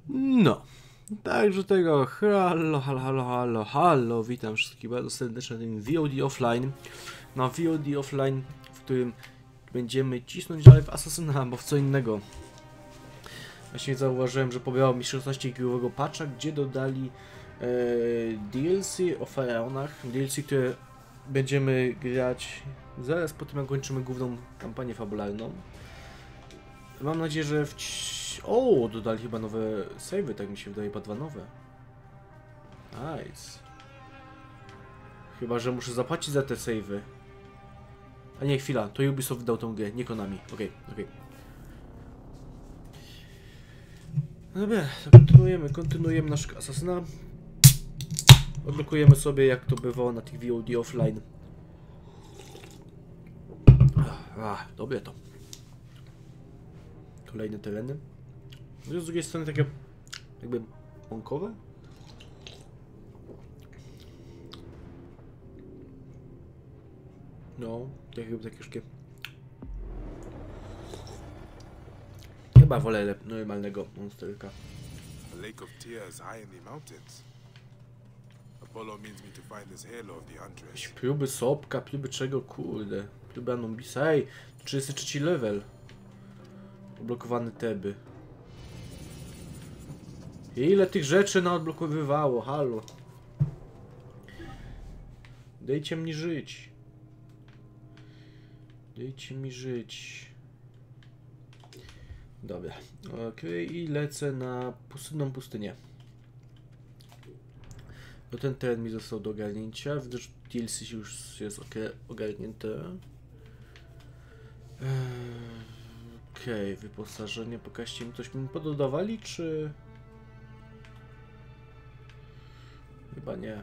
No, także tego halo, witam wszystkich bardzo serdecznie na tym VOD Offline. Na VOD Offline, w którym będziemy cisnąć dalej w Assassina, bo w co innego. Właśnie zauważyłem, że pobrało mi 16-gigowego patcha, gdzie dodali DLC o faraonach. DLC, które będziemy grać zaraz po tym, jak kończymy główną kampanię fabularną. Mam nadzieję, że o, dodali chyba nowe save'y, tak mi się wydaje, chyba 2 nowe. Nice. Chyba, że muszę zapłacić za te save'y. A nie, chwila, to Ubisoft wydał tą grę, nie Konami. Okej. No dobra, to kontynuujemy naszego Assassina. Odblokujemy sobie, jak to bywało na tych VOD offline. Dobre to. Kolejne tereny. No z drugiej strony takie jakby łąkowe. No, takie szkie. Chyba wolę normalnego monsterka. A lake of tears high in the mountains. Apollo means me to find this halo of the Huntress. Próby sopka, próby czego, kurde. Próby Anumbisa, ej, 33 level. Odblokowany Teby. Ile tych rzeczy naodblokowywało, halo. Dajcie mi żyć. Dajcie mi żyć. Dobra, okej, i lecę na pustynną pustynię. Bo ten teren mi został do ogarnięcia, gdyż DLC już jest ogarnięte. Okej, wyposażenie, pokażcie mi, coś mi pododawali, czy... Chyba nie.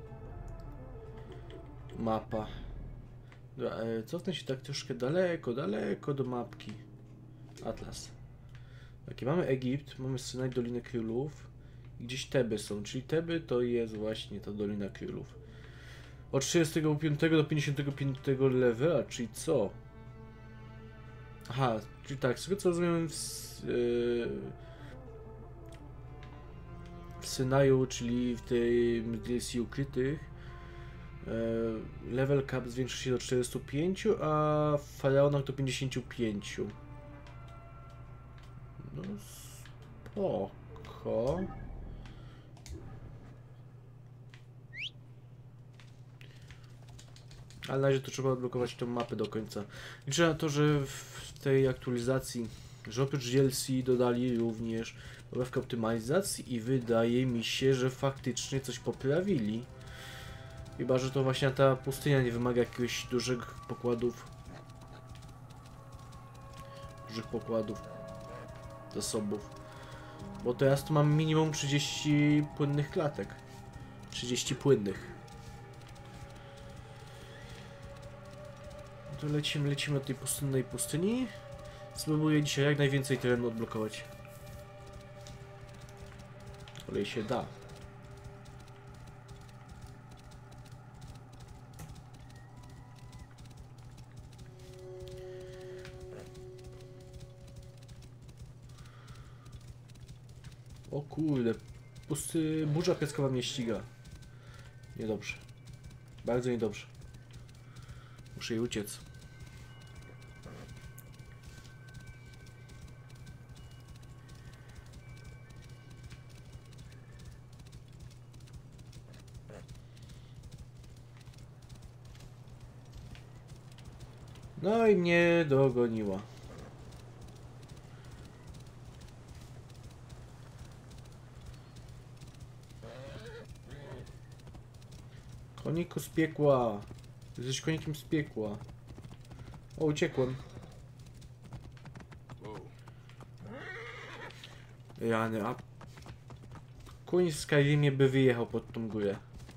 Mapa. Dobra, cofnę się tak troszkę daleko do mapki. Atlas. Takie, mamy Egipt, mamy Synaj, Dolinę Królów i gdzieś Teby są, czyli Teby to jest właśnie ta Dolina Królów. Od 35 do 55 levela, czyli co? Aha, czyli tak, z tego co rozumiem w Synaju, czyli w tym DLC ukrytych, level cap zwiększy się do 45, a w Faraonach do 55. No spoko. Ale na razie to trzeba odblokować tą mapę do końca. Liczę na to, że w tej aktualizacji, że oprócz DLC dodali również poprawkę optymalizacji i wydaje mi się, że faktycznie coś poprawili. Chyba że to właśnie ta pustynia nie wymaga jakiegoś dużych pokładów. Zasobów. Bo teraz tu mam minimum 30 płynnych klatek. 30 płynnych. To lecimy do tej pustynnej pustyni. Spróbuję dzisiaj jak najwięcej terenu odblokować. Ale się da. O kurde, burza piaskowa mnie ściga. Niedobrze. Bardzo niedobrze. Muszę jej uciec. No i mnie dogoniła. Koniku z piekła. Jesteś konikiem z piekła. O, uciekłem. Jany, a... Koń w Skyrimie by wyjechał pod tą górę.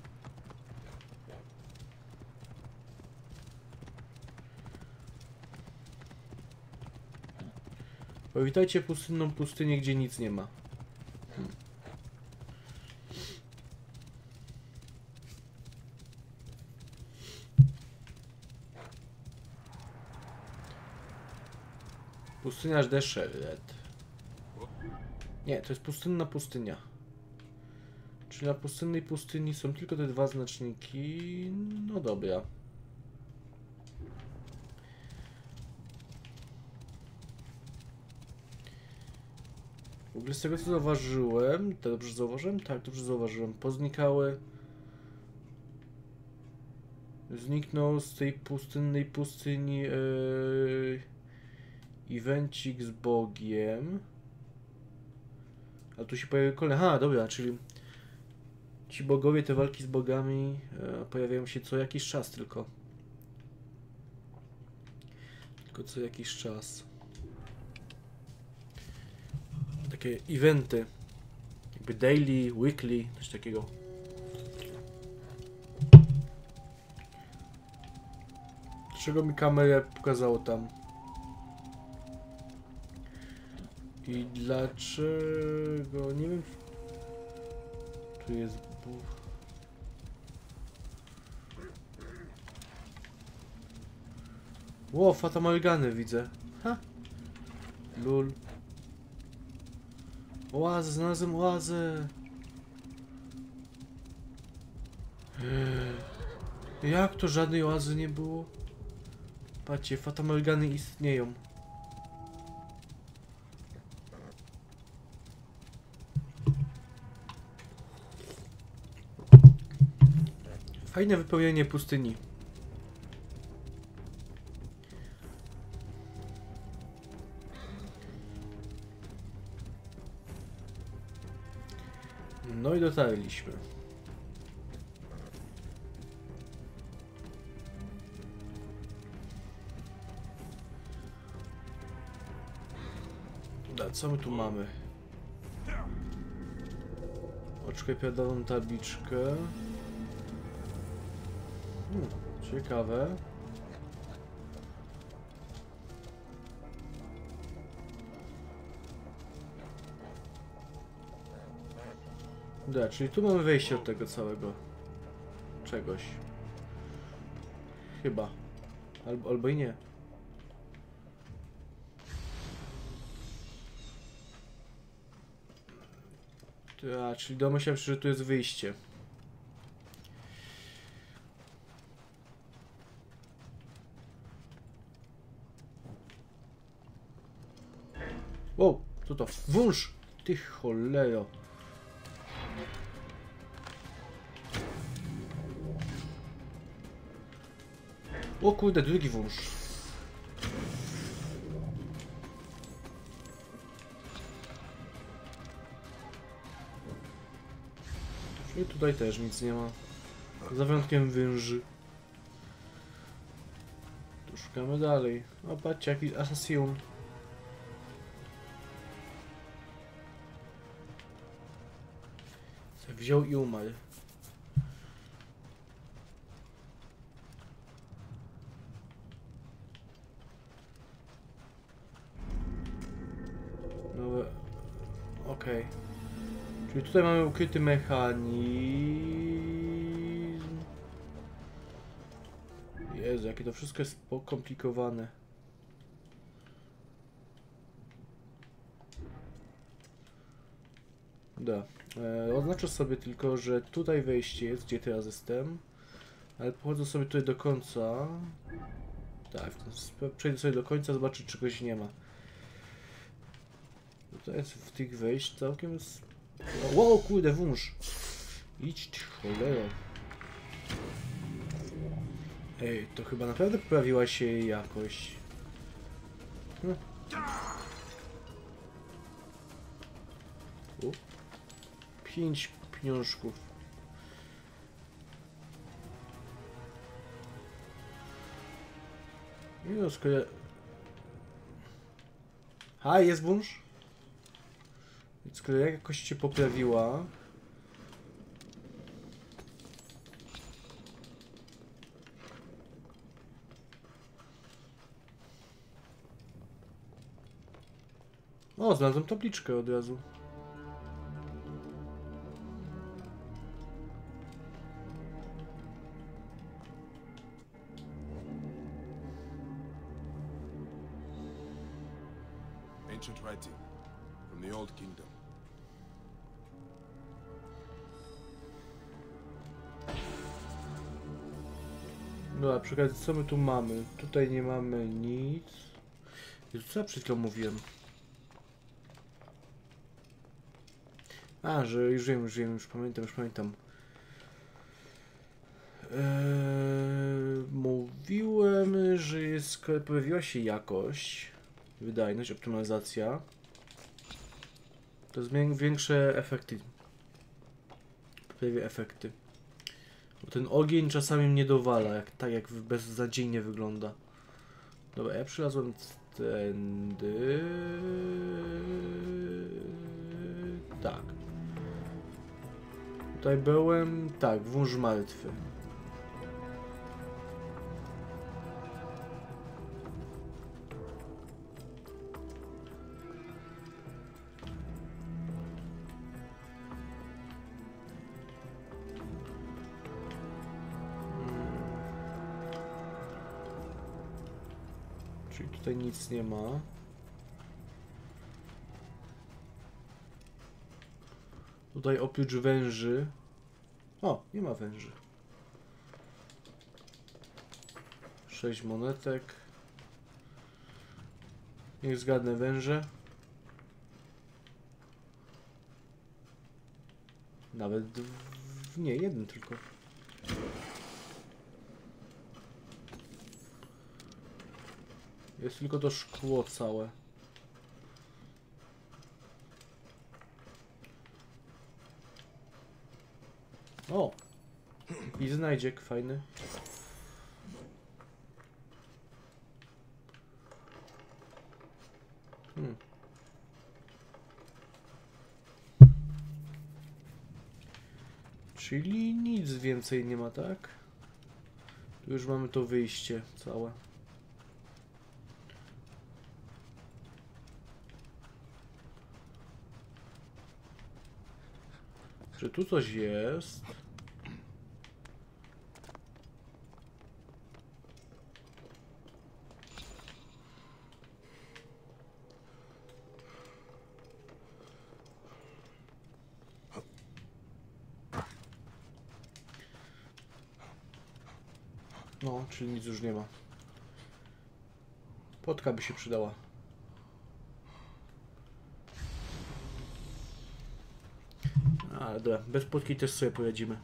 Powitajcie pustynną pustynię, gdzie nic nie ma. Pustyniarz Deszeret. Nie, to jest pustynna pustynia. Czyli na pustynnej pustyni są tylko te dwa znaczniki. No dobra. W ogóle z tego co zauważyłem, to dobrze zauważyłem? Tak, dobrze zauważyłem. Poznikały. Zniknął z tej pustynnej pustyni evencik z Bogiem. A tu się pojawiły kolejne. Aha, dobra, czyli ci bogowie, te walki z bogami pojawiają się co jakiś czas tylko. Tylko co jakiś czas. Takie eventy. Jakby daily, weekly, coś takiego. Dlaczego mi kamerę pokazało tam? I dlaczego? Nie wiem. Tu jest. Ło, Fata Morgany widzę. Ha! Lul. Oazę, znalazłem oazę. Jak to żadnej oazy nie było? Patrzcie, Fata Morgany istnieją. Fajne wypełnienie pustyni. No i dotarliśmy. Dobra, co my tu mamy? Oczekaj piadową tabliczkę. Ciekawe. Da, czyli tu mamy wejście do tego całego czegoś. Chyba. Albo i nie. A, czyli domyślam się, że tu jest wyjście. Wow, co to? Wąż! Ty cholero. O kurde, drugi wąż. I tutaj też nic nie ma. Za wyjątkiem węży. Tu szukamy dalej. O, patrzcie, jakiś asasjon. Wziął i umarł. No, okej. Czyli tutaj mamy ukryty mechanizm. Jezu, jakie to wszystko jest pokomplikowane. Da. Oznaczę sobie tylko, że tutaj wejście jest, gdzie teraz jestem. Ale pochodzę sobie tutaj do końca. Tak, przejdę sobie do końca, zobaczyć, czy czegoś nie ma. Tutaj jest w tych wejść całkiem... Wow, kurde, wąż! Idź, ty cholero. Ej, to chyba naprawdę poprawiła się jej jakość. 5 pieniążków. Nie no, skoro... A, jest wąż? Skoro jakość się poprawiła... O, znalazłem tabliczkę od razu. Ancient writing from the Old Kingdom. Dobra, przy okazji, co my tu mamy? Tutaj nie mamy nic. Jezu, co ja przed chwilą mówiłem? A, że już wiem, już pamiętam. Mówiłem, że jest, pojawiła się jakość, wydajność, optymalizacja. To jest większe efekty. Pojawią efekty. Bo ten ogień czasami mnie dowala, tak jak beznadziejnie wygląda. Dobra, ja przylazłem tędy. Tak. Tutaj byłem, tak, wąż martwy. Czyli tutaj nic nie ma. Tutaj oprócz węży. O, nie ma węży. 6 monetek. Niech zgadnę, węże. Nawet nie, jeden tylko. Jest tylko to szkło całe. O! I znajdziek fajny. Czyli nic więcej nie ma, tak? Tu już mamy to wyjście całe. Czy tu coś jest? No, czyli nic już nie ma. Potka by się przydała. Ale dobra, bez potki też sobie poradzimy.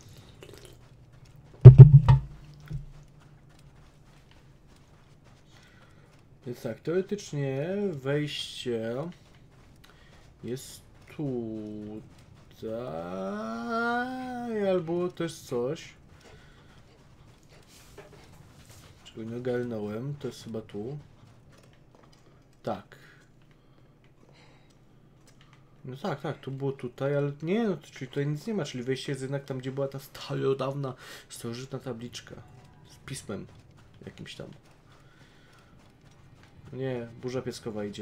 Więc tak, teoretycznie wejście jest tutaj, albo też coś, czego nie ogarnąłem, to jest chyba tu. Tak. No tak, to było tutaj, ale nie, no czyli tutaj nic nie ma, czyli wejście jest jednak tam, gdzie była ta starodawna, starożytna tabliczka z pismem jakimś tam. Nie, burza pieskowa idzie.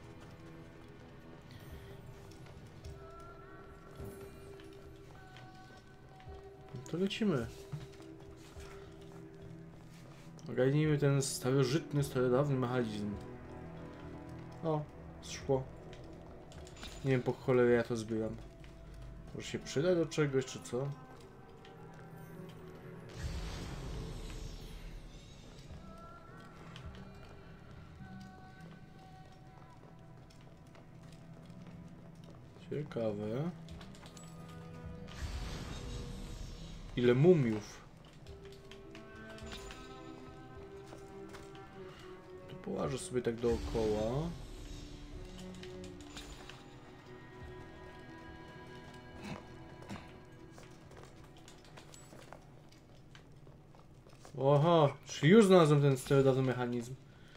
No to lecimy. Ogarnijmy ten starożytny, starodawny mechanizm. O, szkło. Nie wiem, po cholerę ja to zbieram. Może się przyda do czegoś, czy co? Ciekawe. Ile mumiów. Tu połażę sobie tak dookoła. Oho, czyli już znalazłem ten starodawny mechanizm.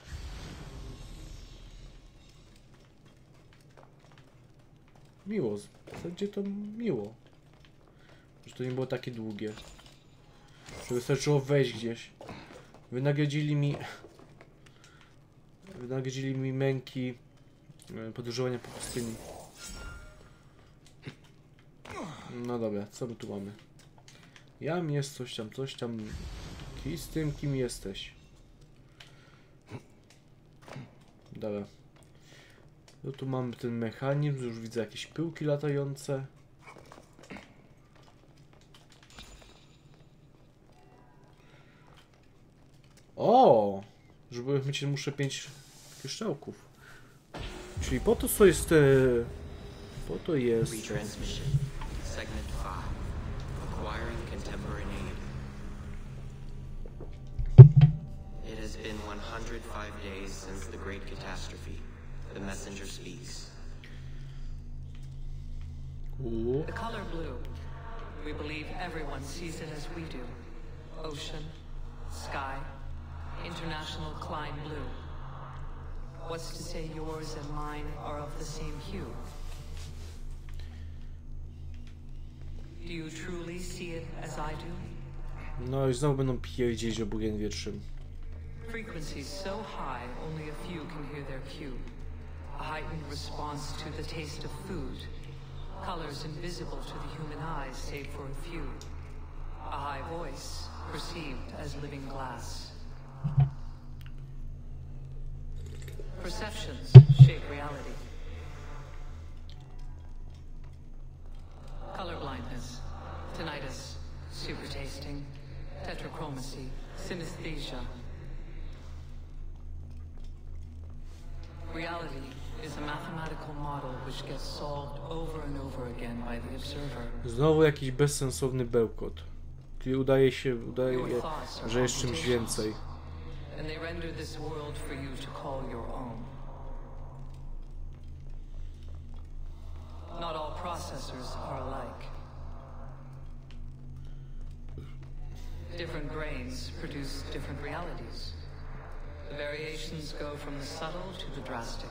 Miło, w zasadzie to miło. Że to nie było takie długie. Że wystarczyło wejść gdzieś. Wynagrodzili mi męki podróżowania po pustyni. No dobra, co my tu mamy? Jam jest coś tam. Kij z tym, kim jesteś. Dobra. No tu mamy ten mechanizm, już widzę jakieś pyłki latające. O! Żeby mieć muszę 5 pieszczałków. Czyli po to co jest... Po to jest... Retransmission. Segment 5. Acquiring contemporaneity. It has been 105 days since the great catastrophe. The messenger speaks. The color blue. We believe everyone sees it as we do. Ocean, sky, international Klein blue. What's to say yours and mine are of the same hue? Do you truly see it as I do? No i znowu będą pierdzieć o Bugiem Wietrzym. Frequencies so high, only a few can hear their cue. A heightened response to the taste of food. Colors invisible to the human eyes, save for a few. A high voice, perceived as living glass. Perceptions shape reality. Color blindness, tinnitus, super tasting, tetrachromacy, synesthesia. Reality is a mathematical model which gets solved over and over again by the observer. Znowu jakiś bezsensowny bełkot. Czyli udaje, że jest czymś więcej. And they render this world for you to call your own. Not all processors are alike. Different brains produce different realities. The variations go from the subtle to the drastic.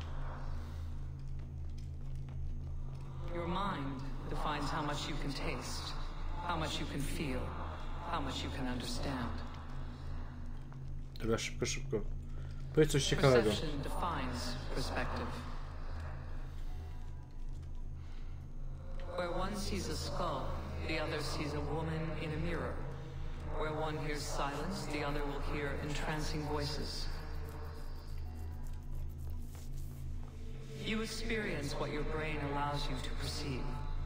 Your mind defines how much you can taste, how much you can feel, how much you can understand. Dobra, szybko, szybko. Powiedz coś ciekawego. Perception defines perspective. Where one sees a skull, the other sees a woman in a mirror. Where one hears silence, the other will hear entrancing voices. You experience what your brain allows you to perceive.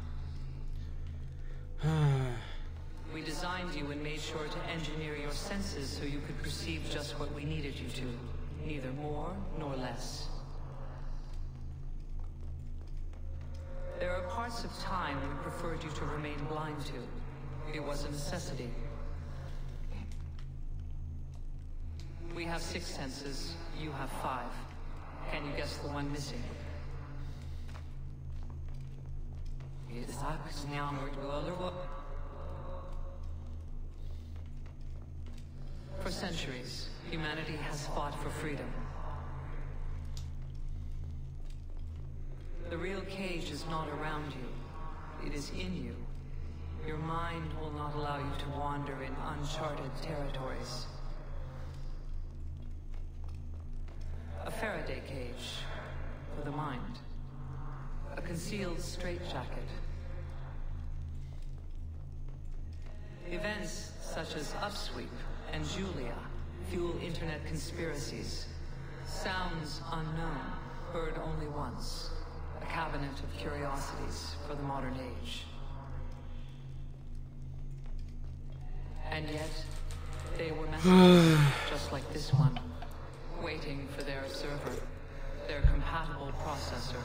We designed you and made sure to engineer your senses so you could perceive just what we needed you to, neither more nor less. There are parts of time we preferred you to remain blind to. It was a necessity. We have 6 senses, you have 5. Can you guess the one missing? For centuries, humanity has fought for freedom. The real cage is not around you. It is in you. Your mind will not allow you to wander in uncharted territories. A Faraday cage for the mind. A concealed straitjacket. Events such as Upsweep and Julia fuel internet conspiracies. Sounds unknown, heard only once. A cabinet of curiosities for the modern age. And yet, they were messengers, just like this one, waiting for their observer, their compatible processor.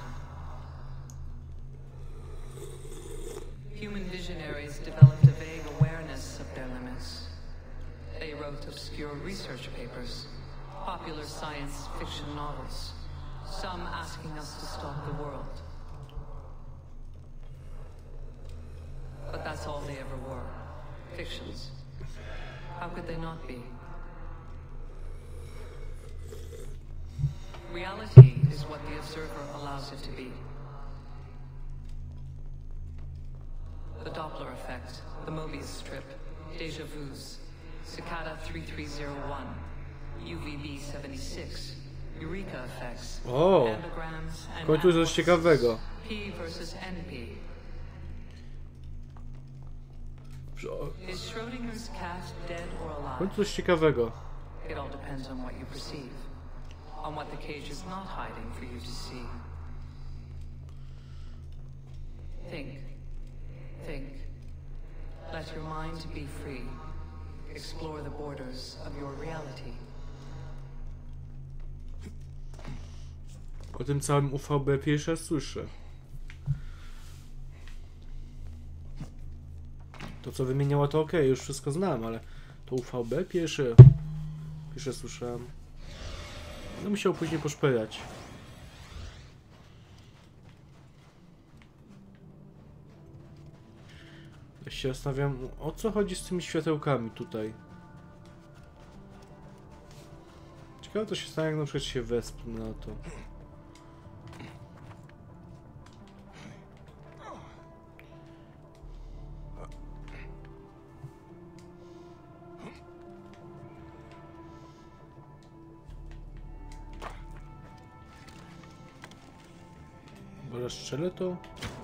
Human visionaries developed a vague awareness of their limits. They wrote obscure research papers, popular science fiction novels, some asking us to stop the world. But that's all they ever were, fictions. How could they not be? Reality is what the observer allows it to be. The Doppler effect, the Mobius strip, deja vus, Cicada 3301, UVB 76, Eureka effects, O, anagrams w and końcu coś ciekawego. P versus NP. Is Schrodinger's cat dead or W alive? końcu coś ciekawego. It all depends on what you perceive, on what the cage is not hiding for you to see. Think. Let your mind be free. explore the borders of your reality. O tym całym UVB pierwszy raz słyszę. To co wymieniała to okej, już wszystko znam, ale to UVB pierwsze słyszałem. No musiał później poszperać. Ja się zastanawiam, o co chodzi z tymi światełkami tutaj. Ciekawe to się stanie, jak na przykład się wespnę na to. Bo strzelę to?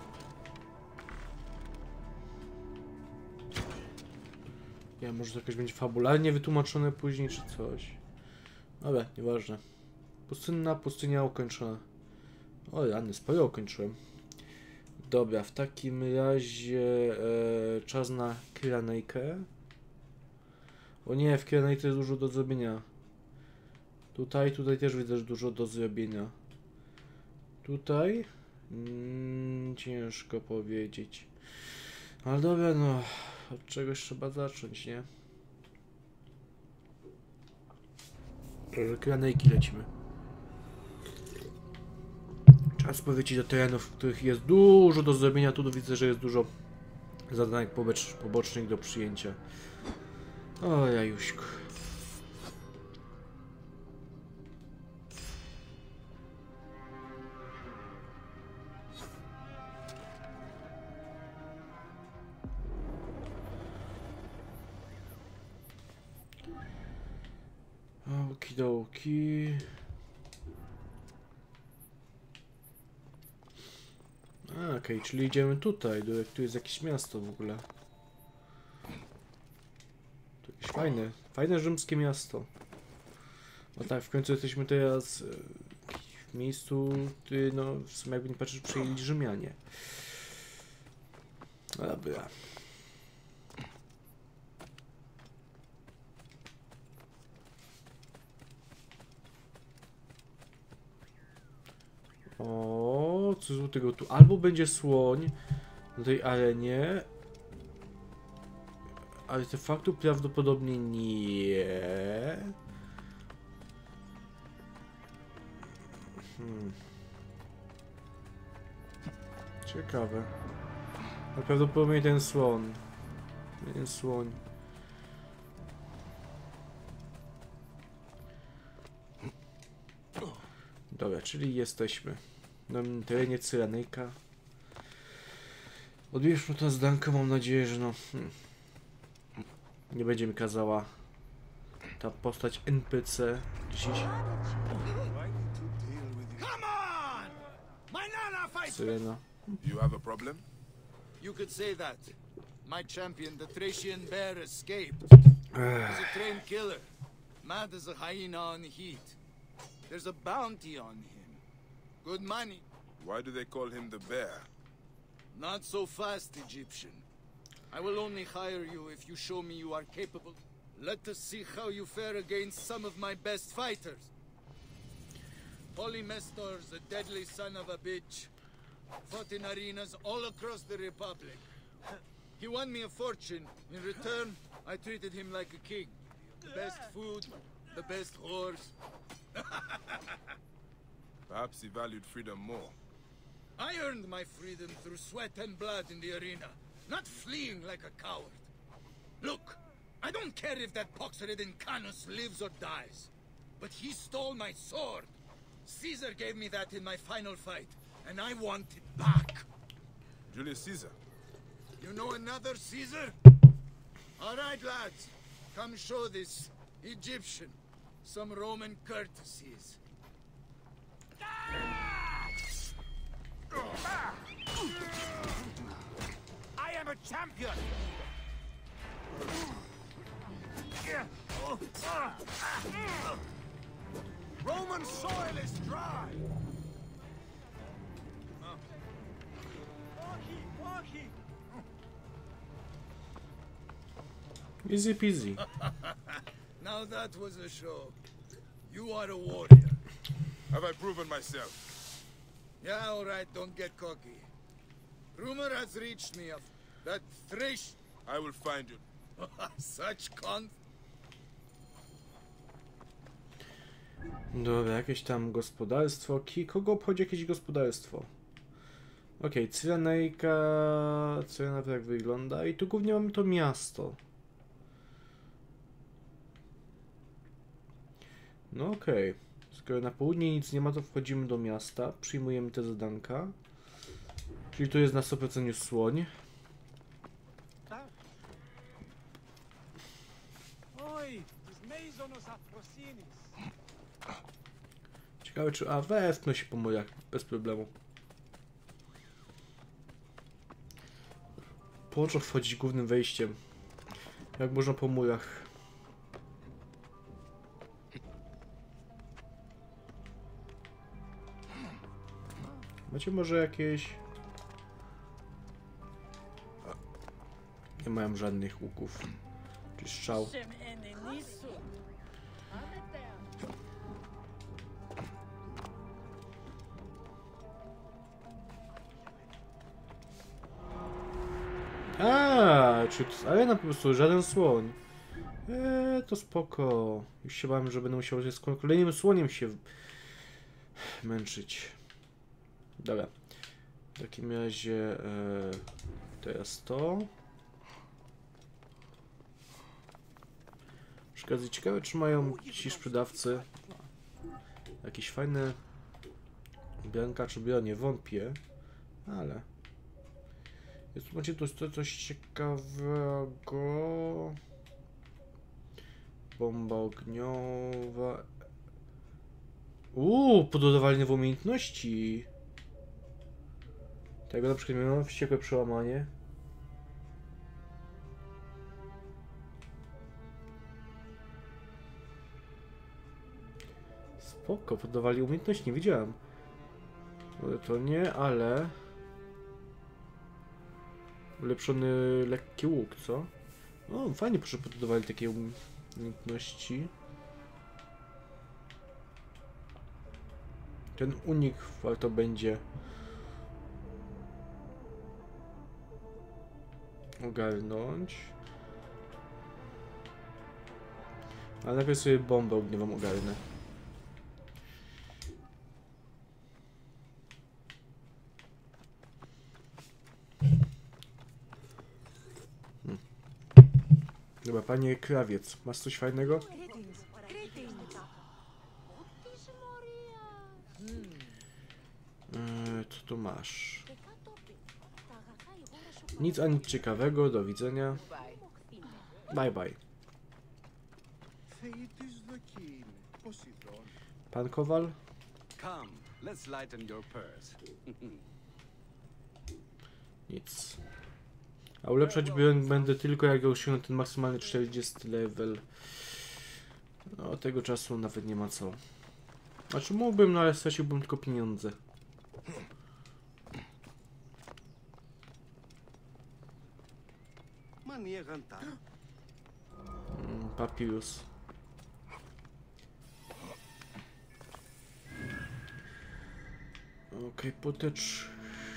Ja może to jakoś będzie fabularnie wytłumaczone później, czy coś. Ale nieważne. Pustynna pustynia ukończona. O rany, sporo ukończyłem. Dobra, w takim razie czas na Kyrenaikę. O nie, w Kyrenaice jest dużo do zrobienia. Tutaj też widzę, że dużo do zrobienia. Tutaj? Ciężko powiedzieć. Ale dobra, no. Od czegoś trzeba zacząć, nie? Do Kyrenaiki lecimy. Czas powiedzieć do terenów, w których jest dużo do zrobienia. Tu widzę, że jest dużo zadań pobocznych do przyjęcia. O jajuśku. Okidoki. Okej, czyli idziemy tutaj, tu jest jakieś miasto w ogóle. To jakieś fajne rzymskie miasto. No tak, w końcu jesteśmy teraz w miejscu, który, no, w sumie jakby nie patrzeć, przyjęli Rzymianie. Dobra. O, co złotego tu? Albo będzie słoń na tej arenie. Artefaktu prawdopodobnie nie. Ciekawe. Ale prawdopodobnie ten słoń. Ten słoń. Dobra, czyli jesteśmy na terenie Cyrenajka. Odbierzmy to zdankę, mam nadzieję, że no... nie będzie mi kazała ta postać NPC dzisiaj. Cyrena. You have a problem? You could say that. My champion, the Thracian bear, escaped. He's a trained killer, mad as a hyena on the heat. There's a bounty on him. Good money. Why do they call him the bear? Not so fast, Egyptian. I will only hire you if you show me you are capable. Let us see how you fare against some of my best fighters. Polymestor's a deadly son of a bitch. Fought in arenas all across the Republic. He won me a fortune. In return, I treated him like a king. The best food, the best horse. Perhaps he valued freedom more. I earned my freedom through sweat and blood in the arena, not fleeing like a coward. Look, I don't care if that pox-ridden Canus lives or dies, but he stole my sword. Caesar gave me that in my final fight, and I want it back. Julius Caesar. You know another Caesar? All right, lads, come show this Egyptian some Roman courtesies. I am a champion! Roman soil is dry! Easy peasy. Now that was a show. You are a warrior. Have I proven myself? Yeah, all right, don't get cocky. Rumor has reached me of that Thresh. I will find you. Such con. Dobra, jakieś tam gospodarstwo. Kogo obchodzi jakieś gospodarstwo? Okej, Cyrenejka. Cyrenejka jak wygląda. I tu głównie mamy to miasto. No okej. Skoro na południe nic nie ma, to wchodzimy do miasta. Przyjmujemy te zadanka. Czyli tu jest na 100% słoń. Ciekawe czy... A, wespnę się po murach. Bez problemu. Połączą wchodzić głównym wejściem. Jak można po murach. Macie może jakieś... Nie mają żadnych łuków. Czy strzał. Czy to arena po prostu, żaden słoń. To spoko. Już się bałem, że będę musiał z kolejnym słoniem się męczyć. Dobra. W takim razie teraz to. Przy okazji ciekawe, czy mają ci sprzedawcy jakieś fajne ubranka czy bronie. Wątpię, ale jest, macie tu coś ciekawego. Bomba ogniowa. Pododawali nowe umiejętności. Tego na przykład miałem wściekłe przełamanie. Spoko, podawali umiejętności, nie widziałem. To nie, ale... Ulepszony lekki łuk, co? O, fajnie, proszę, podawali takie umiejętności. Ten unik warto będzie ogarnąć. Ale najpierw sobie bombę ogniową ogarnę. Dobra, panie krawiec, masz coś fajnego? Co tu masz? Nic ani ciekawego, do widzenia. Bye bye. Pan Kowal? Nic. A ulepszać będę tylko jak osiągnę ten maksymalny 40 level. No tego czasu nawet nie ma co. Znaczy mógłbym, no ale straciłbym tylko pieniądze. Papirus. Okej, potecz.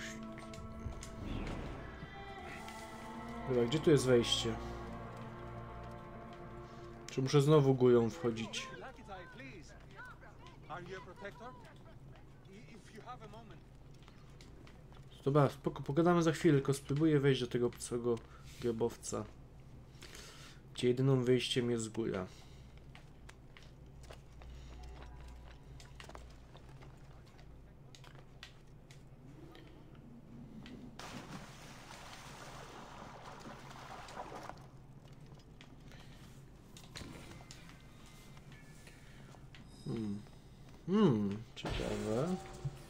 Dobra, gdzie tu jest wejście? Czy muszę znowu górą wchodzić? Dobra, spoko, pogadamy za chwilę, tylko spróbuję wejść do tego całego grobowca. Gdzie jedyną wyjściem jest góra. Ciekawe.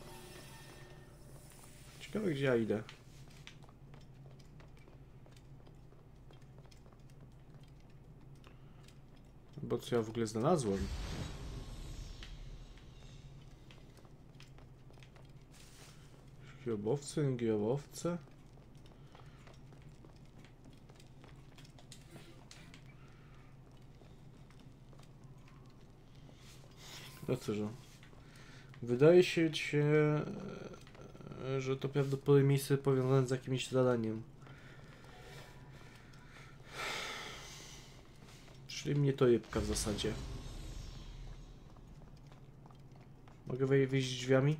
Ciekawe, gdzie ja idę. Bo co ja w ogóle znalazłem? Grobowce, nie grobowce? No cóż, wydaje się, że to prawdopodobnie miejsce powiązane z jakimś zadaniem. Czyli mnie to jebka w zasadzie. Mogę wyjść drzwiami?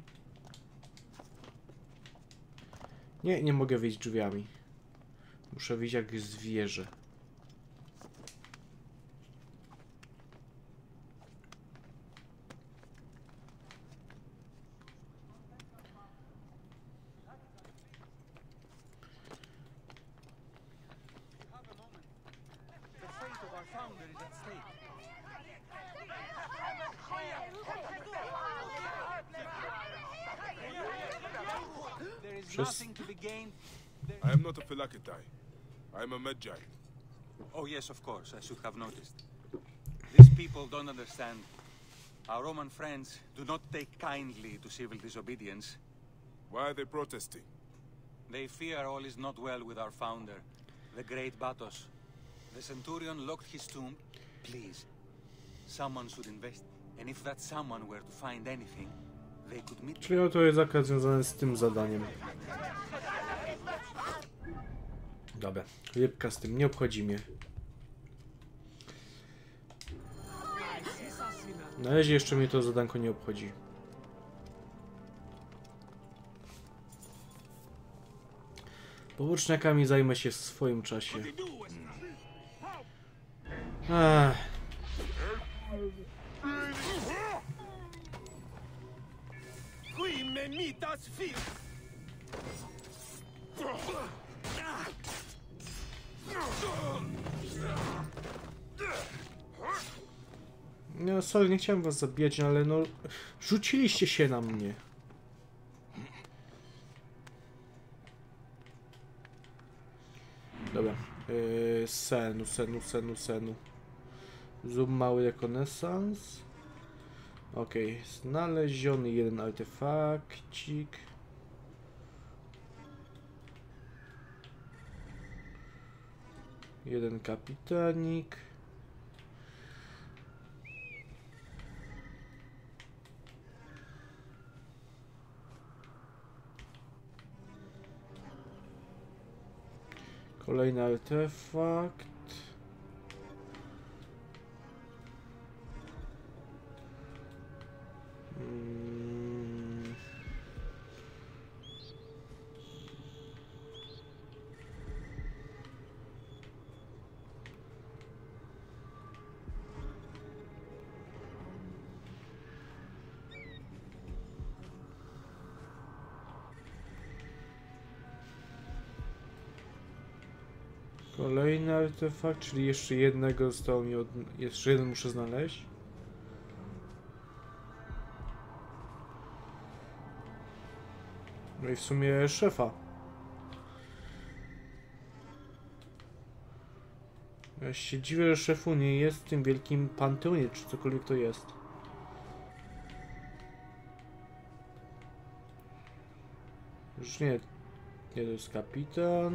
Nie, nie mogę wyjść drzwiami. Muszę wyjść jak zwierzę. I am not a Phylakitai. I am a Medjay. Oh yes, of course. I should have noticed. These people don't understand. Our Roman friends do not take kindly to civil disobedience. Why are they protesting? They fear all is not well with our founder, the great Batos. The Centurion locked his tomb. Please, someone should invest. And if that someone were to find anything, they could meet. Czyli to jest akurat związane z tym zadaniem. Dobra, jebka z tym, nie obchodzi mnie. Na razie jeszcze mnie to zadanko nie obchodzi. Poboczniakami zajmę się w swoim czasie. No sorry, nie chciałem was zabijać, ale no... Rzuciliście się na mnie. Dobra. Senu. Zoom mały rekonesans. Okej, znaleziony jeden artefakcik. Jeden kapitanik. Kolejny artefakt. Kolejny artefakt, czyli jeszcze jednego zostało mi jeszcze jeden muszę znaleźć. No i w sumie szefa. Ja się dziwię, że szefu nie jest w tym wielkim panteonie, czy cokolwiek to jest. Już nie to jest kapitan.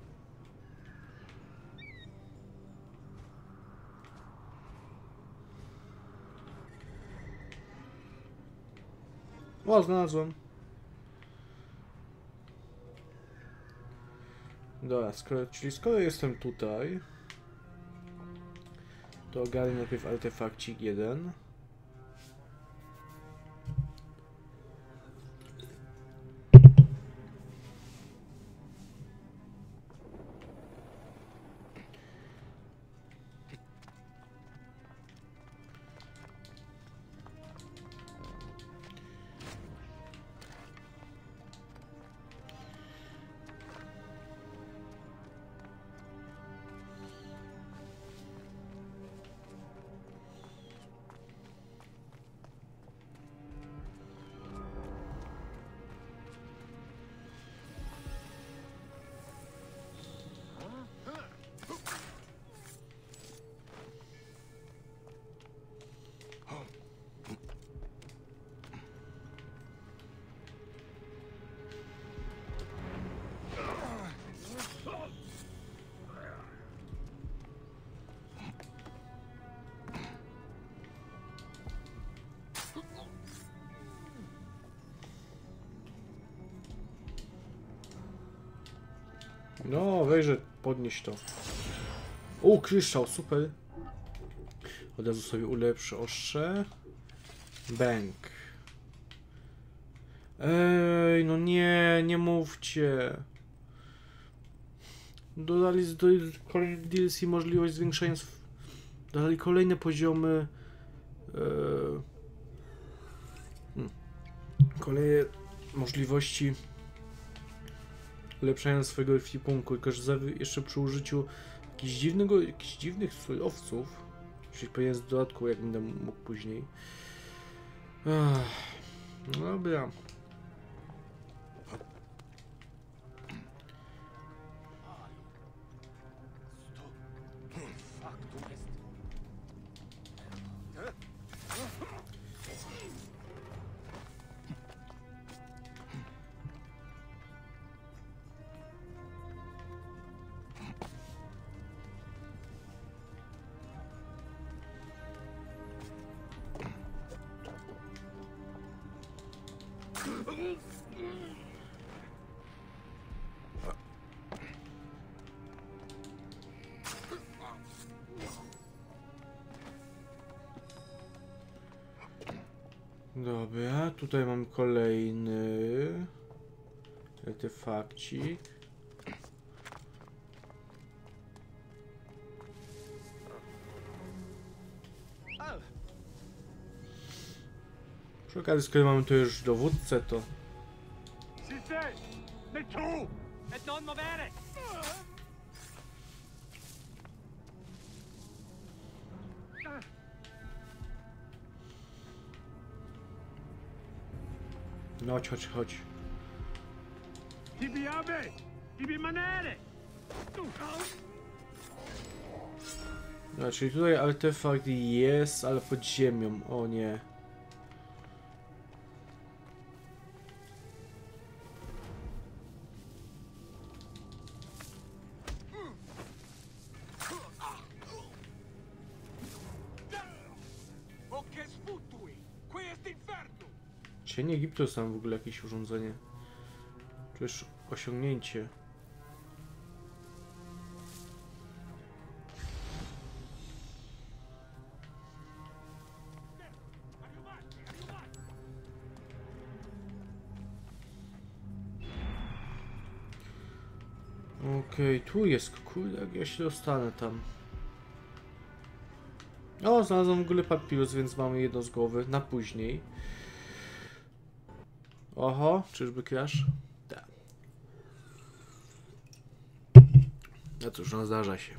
O, znalazłem. Dobra, czyli skoro jestem tutaj, to ogarnę najpierw artefakcik jeden. No, weźże, podnieś to. O, kryształ, super. Od razu sobie ulepszę ostrze. Bang. Ej, no nie, nie mówcie. Dodali do kolejnych DLC możliwość zwiększenia. Dodali kolejne poziomy. Kolejne możliwości ulepszania swojego ekwipunku, tylko że jeszcze przy użyciu jakichś dziwnych surowców, czyli pewnie z dodatku, jak będę mógł później. Dobra. Dobra, tutaj mam kolejny artefakcik. Przy okazji, skoro mamy tu już dowódcę, to... No chodź, chodź. No, czyli tutaj artefakt jest, ale pod ziemią. O nie. Cień Egiptu są w ogóle jakieś urządzenie. To już osiągnięcie. Okej, tu jest, kurde, jak ja się dostanę tam. O, znalazłem w ogóle papirus, więc mamy jedno z głowy na później. Oho, czyżby crash? Tak. No cóż, no zdarza się.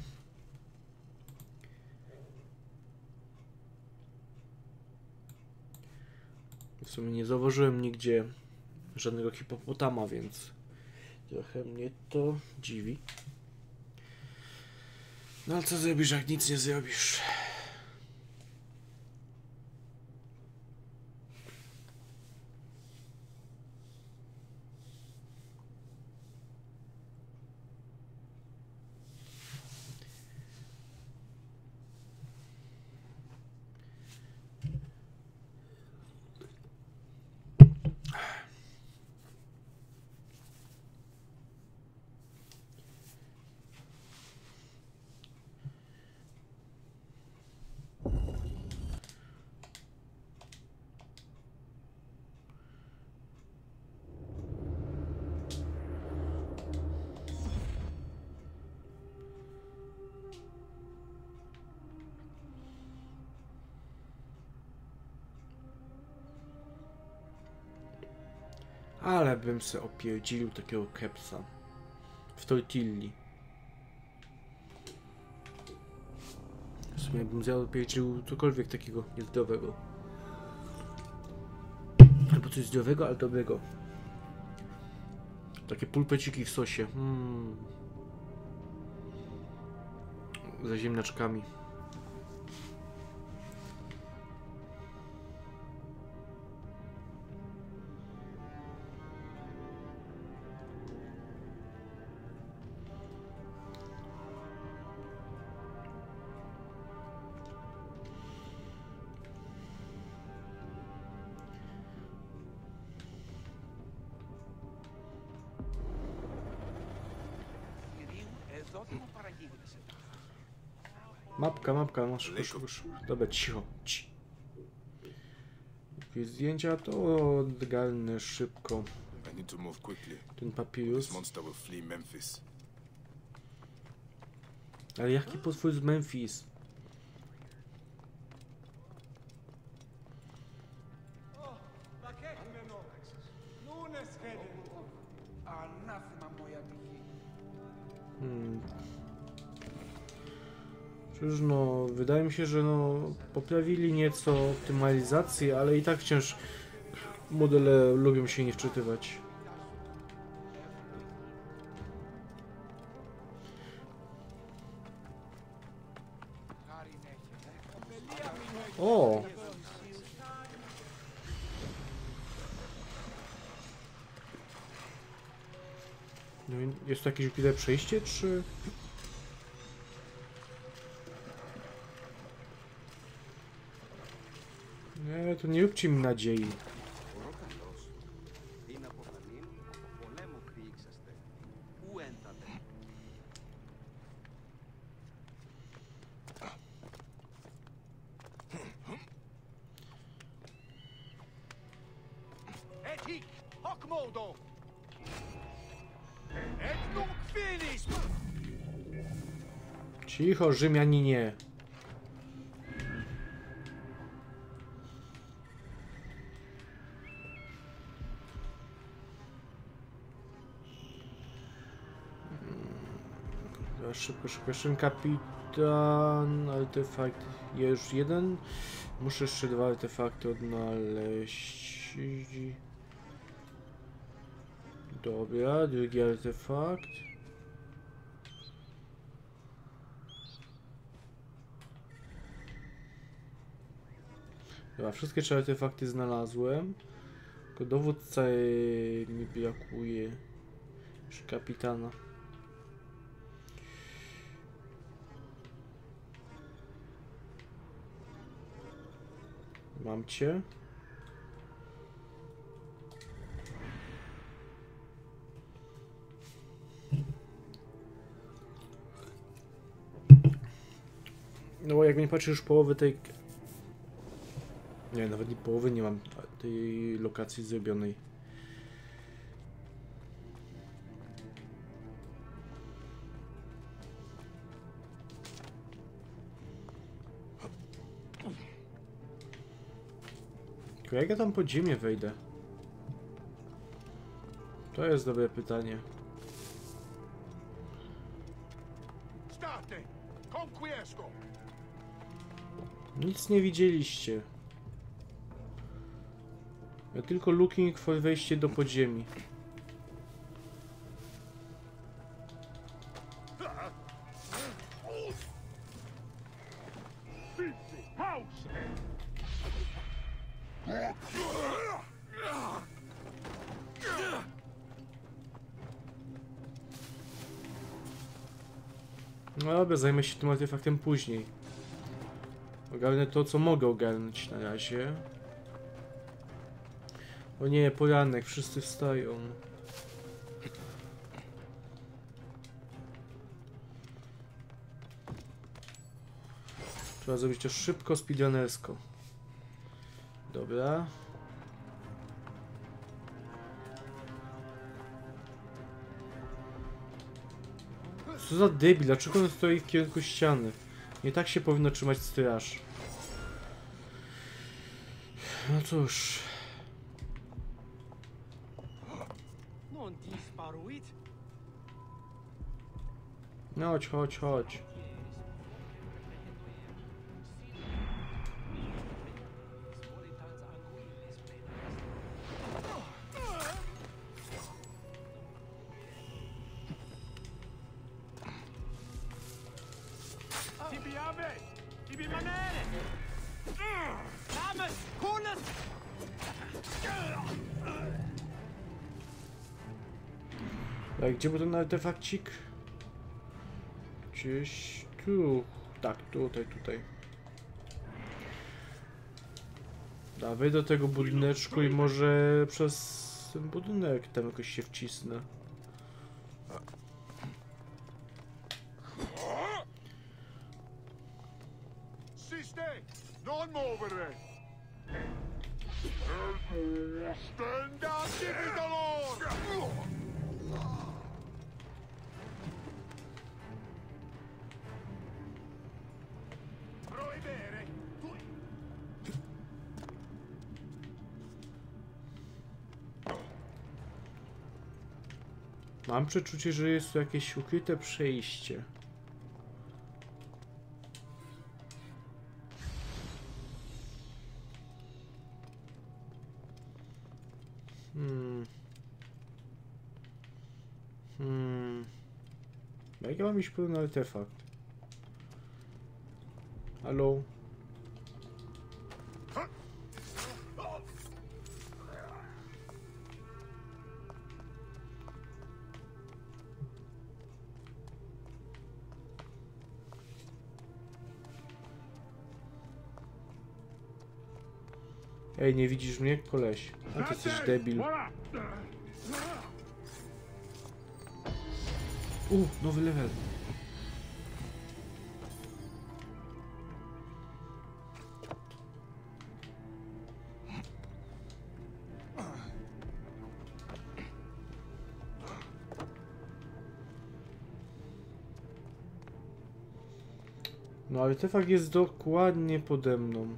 W sumie nie zauważyłem nigdzie żadnego hipopotama, więc trochę mnie to dziwi. No ale co zrobisz, jak nic nie zrobisz? Ale bym se opierdzielił takiego kepsa w tortilli. W sumie bym zjadł, opierdzielił cokolwiek takiego niezdrowego. Albo coś zdrowego, ale dobrego. Takie pulpeciki w sosie. Ze ziemniaczkami. Mapka, masz. Dobra, cicho. Jakieś zdjęcia to odgalne szybko. I need to move quickly. Ten papirus. This monster will flee Memphis. Ale jaki potwór z Memphis? Cóż, no, wydaje mi się, że no, poprawili nieco optymalizację, ale i tak wciąż modele lubią się nie wczytywać. O! No, jest to jakieś ukryte przejście, czy... Nie, to nie róbcie mi nadziei. Cicho, Rzymianinie. Szybko. Kapitan, artefakt. Ja już jeden. Muszę jeszcze 2 artefakty odnaleźć. Dobra, drugi artefakt. Dobra, wszystkie 3 artefakty znalazłem. Tylko dowódca mi brakuje. Już kapitana. Mam cię. No jak nie patrzę, już połowy tej... Nie, nawet nie połowy nie mam tej lokacji zrobionej. Tylko jak ja tam pod ziemię wejdę? To jest dobre pytanie. Nic nie widzieliście. Ja tylko looking for wejście do podziemi. No dobra, zajmę się tym artefaktem później. Ogarnę to, co mogę ogarnąć na razie. O nie, poranek, wszyscy wstają. Trzeba zrobić to szybko, speedrunnersko. Dobra. Co za debil, dlaczego on stoi w kierunku ściany? Nie tak się powinno trzymać straż. No cóż. No chodź. A gdzie był ten artefakcik? Gdzieś tu. Tak, tutaj. Dawaj do tego budyneczku i może przez ten budynek tam jakoś się wcisnę. stay? Non movere! Stand up, Digitalor! Proibere! Mam przeczucie, że jest tu jakieś ukryte przejście. Jak ja mam iść pełny artefakt? Halo? Ej, nie widzisz mnie, koleś? A ty jesteś debil. Nowy level. No, artefakt jest dokładnie pode mną.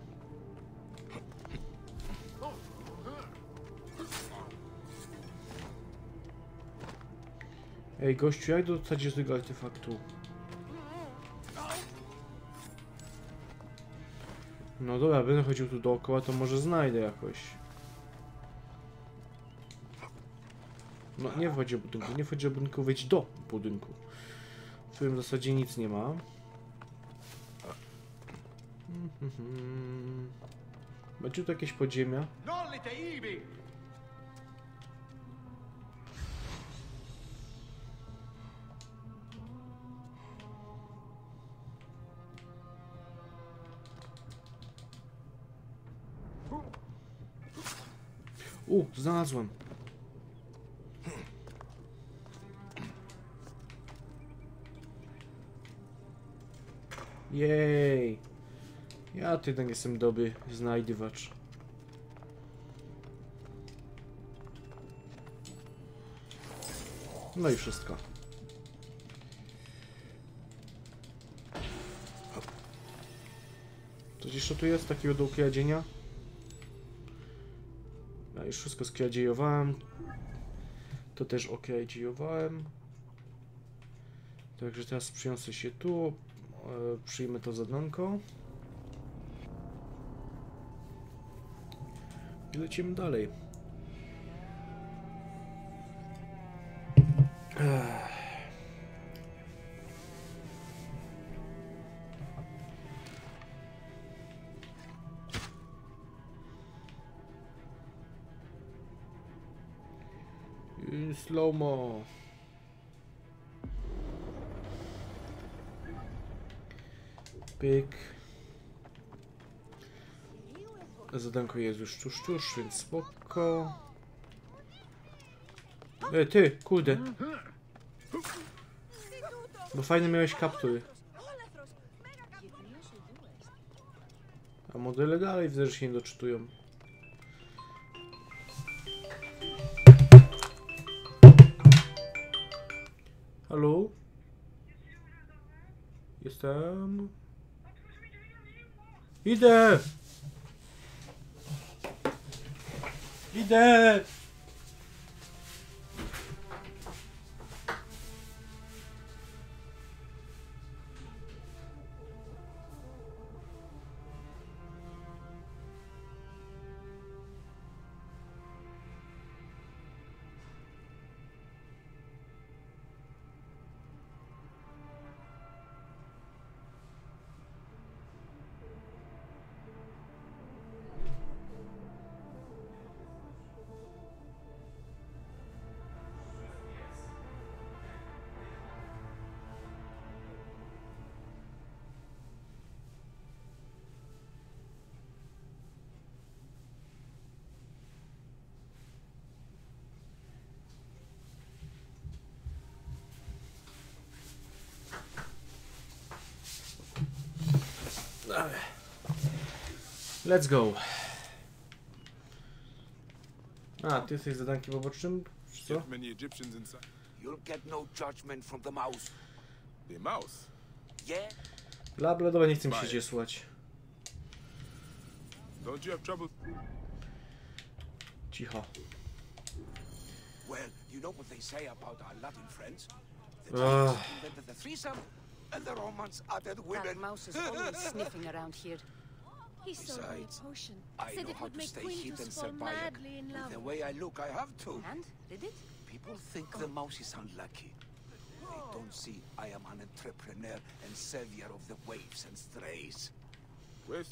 Ej, gościu, jak dostać do tego artefaktu? No dobra, będę chodził tu dookoła, to może znajdę jakoś. No, nie wchodź do budynku, nie wchodź do budynku, wejdź do budynku. W którym w zasadzie nic nie ma. Będzie tu jakieś podziemia? Znalazłem. Jej. Ja jednak jestem dobry znajdywacz. No i wszystko. Coś jeszcze tu jest takiego do ukradzienia? Ja już wszystko skradziejowałem. To też okradziejowałem. Także teraz przyniosę się tu. Przyjmę to zadanko. I lecimy dalej. Slow-mo. Pyk. Zadanko jest już tuż, więc spoko. Ty, kurde. Bo fajnie miałeś kaptury. A modele dalej widzę, że się nie doczytują. Halo? Jestem. Idę! Idę! Let's go. A, ty jesteś zadankiem pobocznym? Czy co? Get many Egyptians inside. You'll get no judgment from the mouse. The mouse. Yeah? Bla bla, dobra, nie chcę mi się cię słuchać. Don't you have trouble? Cicho. Well, you know what they say about our Latin friends? The Ugh. Greeks invented the threesome, and the Romans added That women. mouse is always sniffing around here. He sold me Besides, a potion. I Said know it how would to make stay hid and Quintus fall survive. madly in With love. the way I look, I have to. And? Did it? People think the mouse is unlucky. They don't see I am an entrepreneur and savior of the waifs and strays. Where's...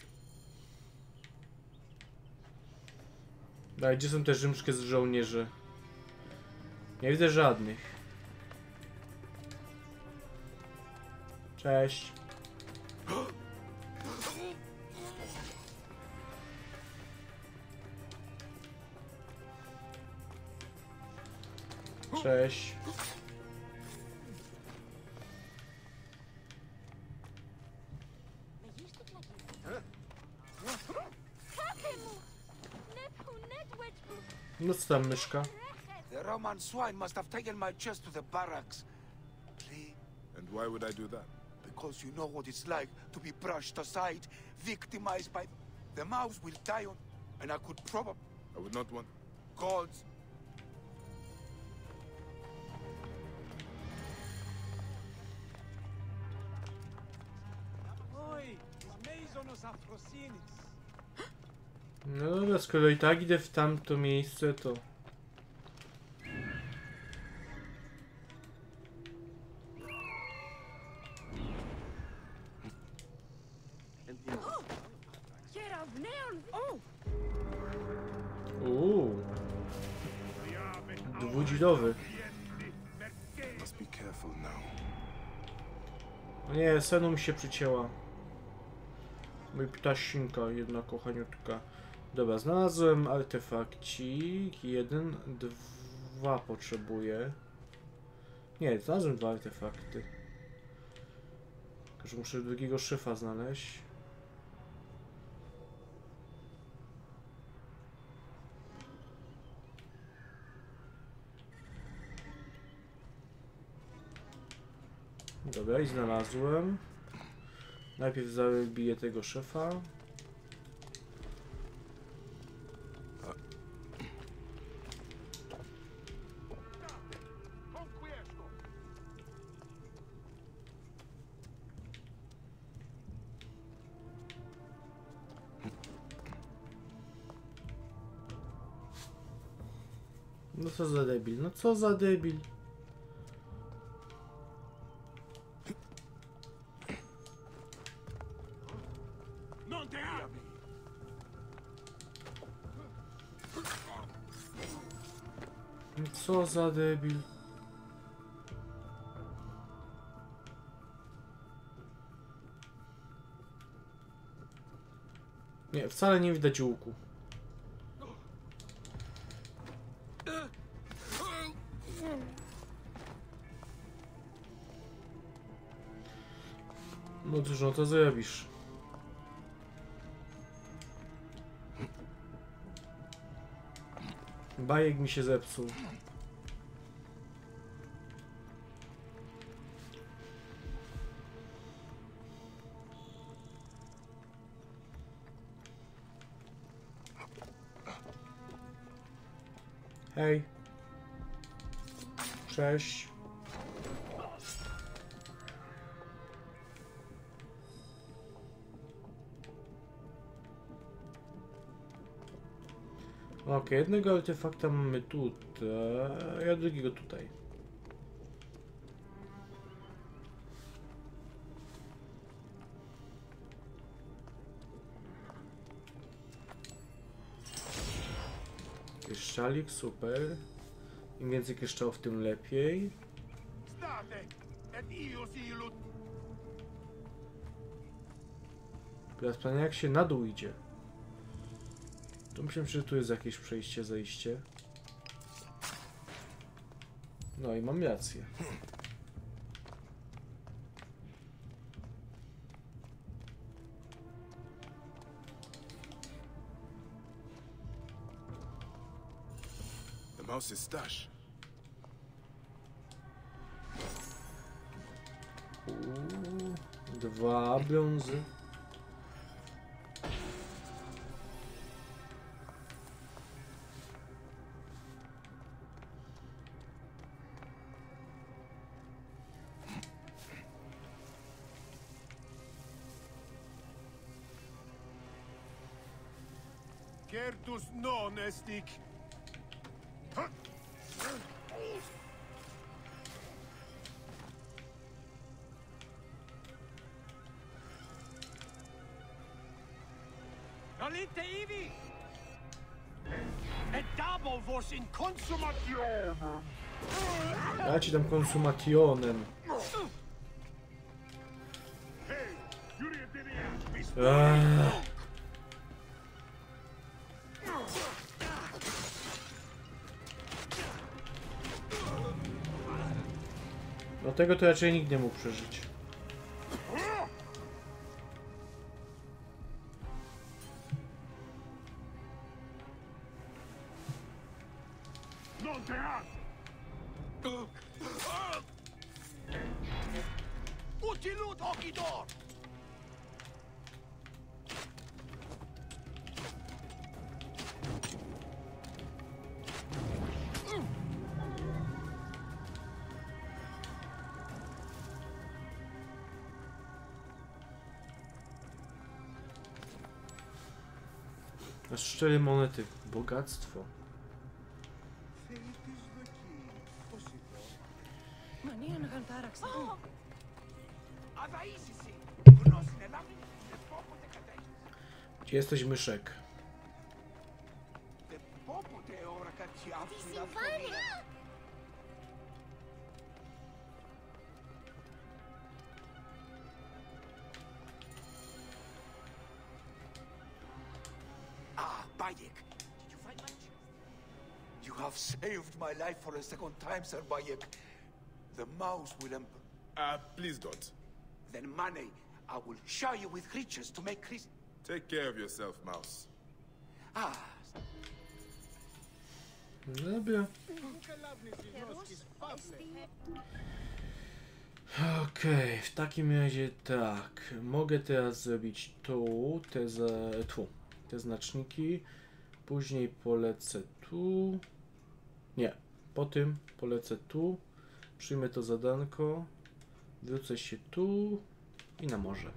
Daj, gdzie są te rzymskie z żołnierzy? Nie widzę żadnych. Cześć. Cześć. No co tam, myszka? The Roman swine must have taken my chest to the barracks. Please, And why would I do that? because you know what it's like to be brushed aside, victimized by... The mouse will die on... And I could probably... I would not want... Gods. No dobra, skoro i tak idę w tamto miejsce, to... Dwudzidowy. Must be careful now. O nie, senu mi się przycięła. Mój ptasinka, jedna kochaniutka. Dobra, znalazłem artefakcik. 1, 2 potrzebuję. Nie, znalazłem 2 artefakty. Tylko że muszę drugiego szyfa znaleźć. Dobra, i znalazłem. Najpierw zabiję tego szefa. No co za debil, no co za debil. Co za debil. Nie, wcale nie widać łuku. No cóż, no to zrobisz. Bajek mi się zepsuł. Hej. Cześć. Okej, jednego artefakta mamy tutaj, a drugiego tutaj. Kryształik, super. Im więcej kryształów, tym lepiej. Teraz pytanie, jak się na dół idzie? To myślę, że tu jest jakieś przejście, zejście. No i mam rację. mouse's stash. Dwa brązy. Certus non estic. Nolite ivi! Et dabo vos in consumation! Ja ci dam konsumationem. No tego to raczej nikt nie mógł przeżyć. Utilut Okidor! Aż 4 monety. Bogactwo. Gdzie jesteś, myszek? Bayek, did you find my chest? You have saved my life for a second time, Sir Bayek. The mouse will Please don't. Then money, I will show you with creatures to make Chris. Take care of yourself, mouse. Dobra. Okej, w takim razie tak. Mogę teraz zrobić te znaczniki. Później polecę tu. Nie, po tym polecę tu. Przyjmę to zadanko. Wrócę się tu i na morze.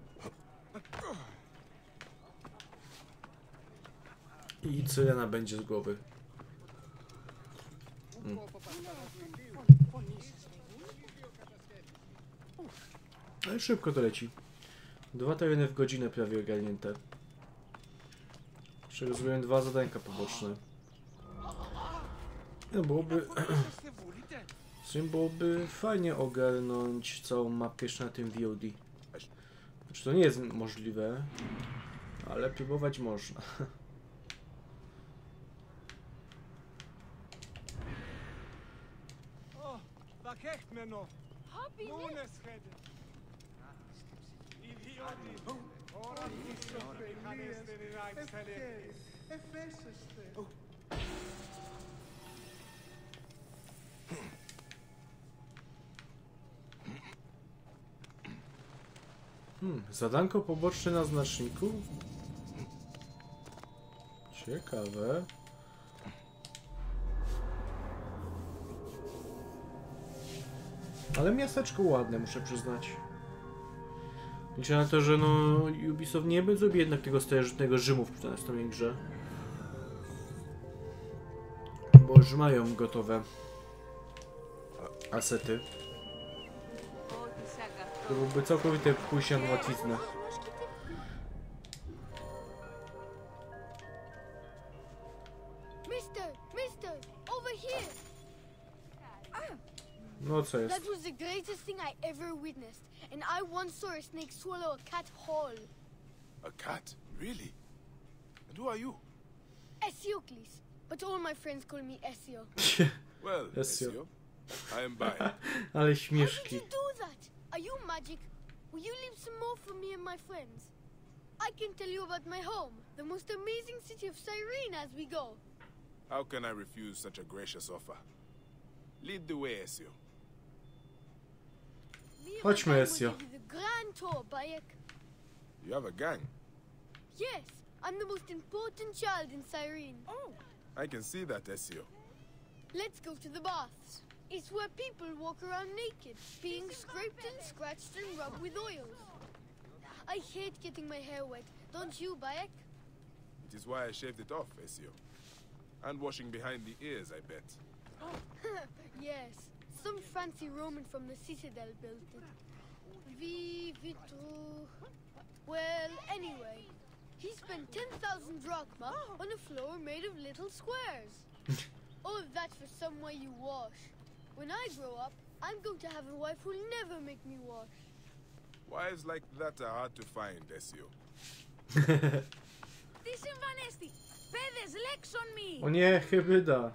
I Cyrena będzie z głowy. Ale szybko to leci. 2 tereny w godzinę prawie ogarnięte. Jeszcze rozumiem 2 zadanka poboczne. No byłoby fajnie ogarnąć całą mapę jeszcze na tym VOD. Znaczy to nie jest możliwe, ale próbować można. Zadanko poboczne na znaczniku? Ciekawe. Ale miasteczko ładne, muszę przyznać. Liczę na to, że no Ubisoft nie zrobi jednak tego starożytnego Rzymu w następnej grze. Bo już mają gotowe asety. To byłby całkowite pójście na łatwiznę. Mister, over here. No co jest? That was the greatest thing I ever witnessed, and I once saw a snake swallow a cat whole. A cat? Really? And who are you? Esiocles, but all my friends call me Ezio. Well, Ezio, I am by. Ale How śmieszki. did you do that? Are you magic? Will you leave some more for me and my friends? I can tell you about my home, the most amazing city of Cyrene as we go. How can I refuse such a gracious offer? Lead the way, Ezio. Chodźmy, Ezio. The grand tour, Bayek. You have a gang. Yes, I'm the most important child in Cyrene. Oh, I can see that, Ezio. Let's go to the baths. It's where people walk around naked, being scraped and scratched and rubbed with oils. I hate getting my hair wet, don't you, Bayek? It is why I shaved it off, Ezio. And washing behind the ears, I bet. Yes, some fancy Roman from the Citadel built it. Vitru... Well, anyway, he spent 10,000 drachma on a floor made of little squares. All of that for somewhere you wash. When I grow up, I'm going to have a wife who'll never make me wash. Wives like that are hard to find, Ezio. τι συμβανέστη! Παιδες, λέξον μη! O nie, hybryda.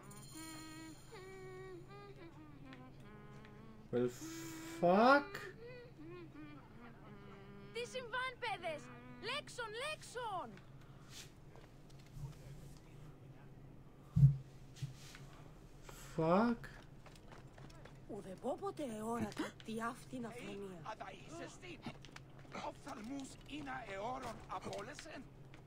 Well, fuck. Τι συμβάν, παιδες! Λέξον, λέξον! Fuck. Ουδεπόποτε εόρατα τη αυτήν αφρονία. Αδαίσεστη! Οφθαλμούς είναι αιώρων απόλεσεν.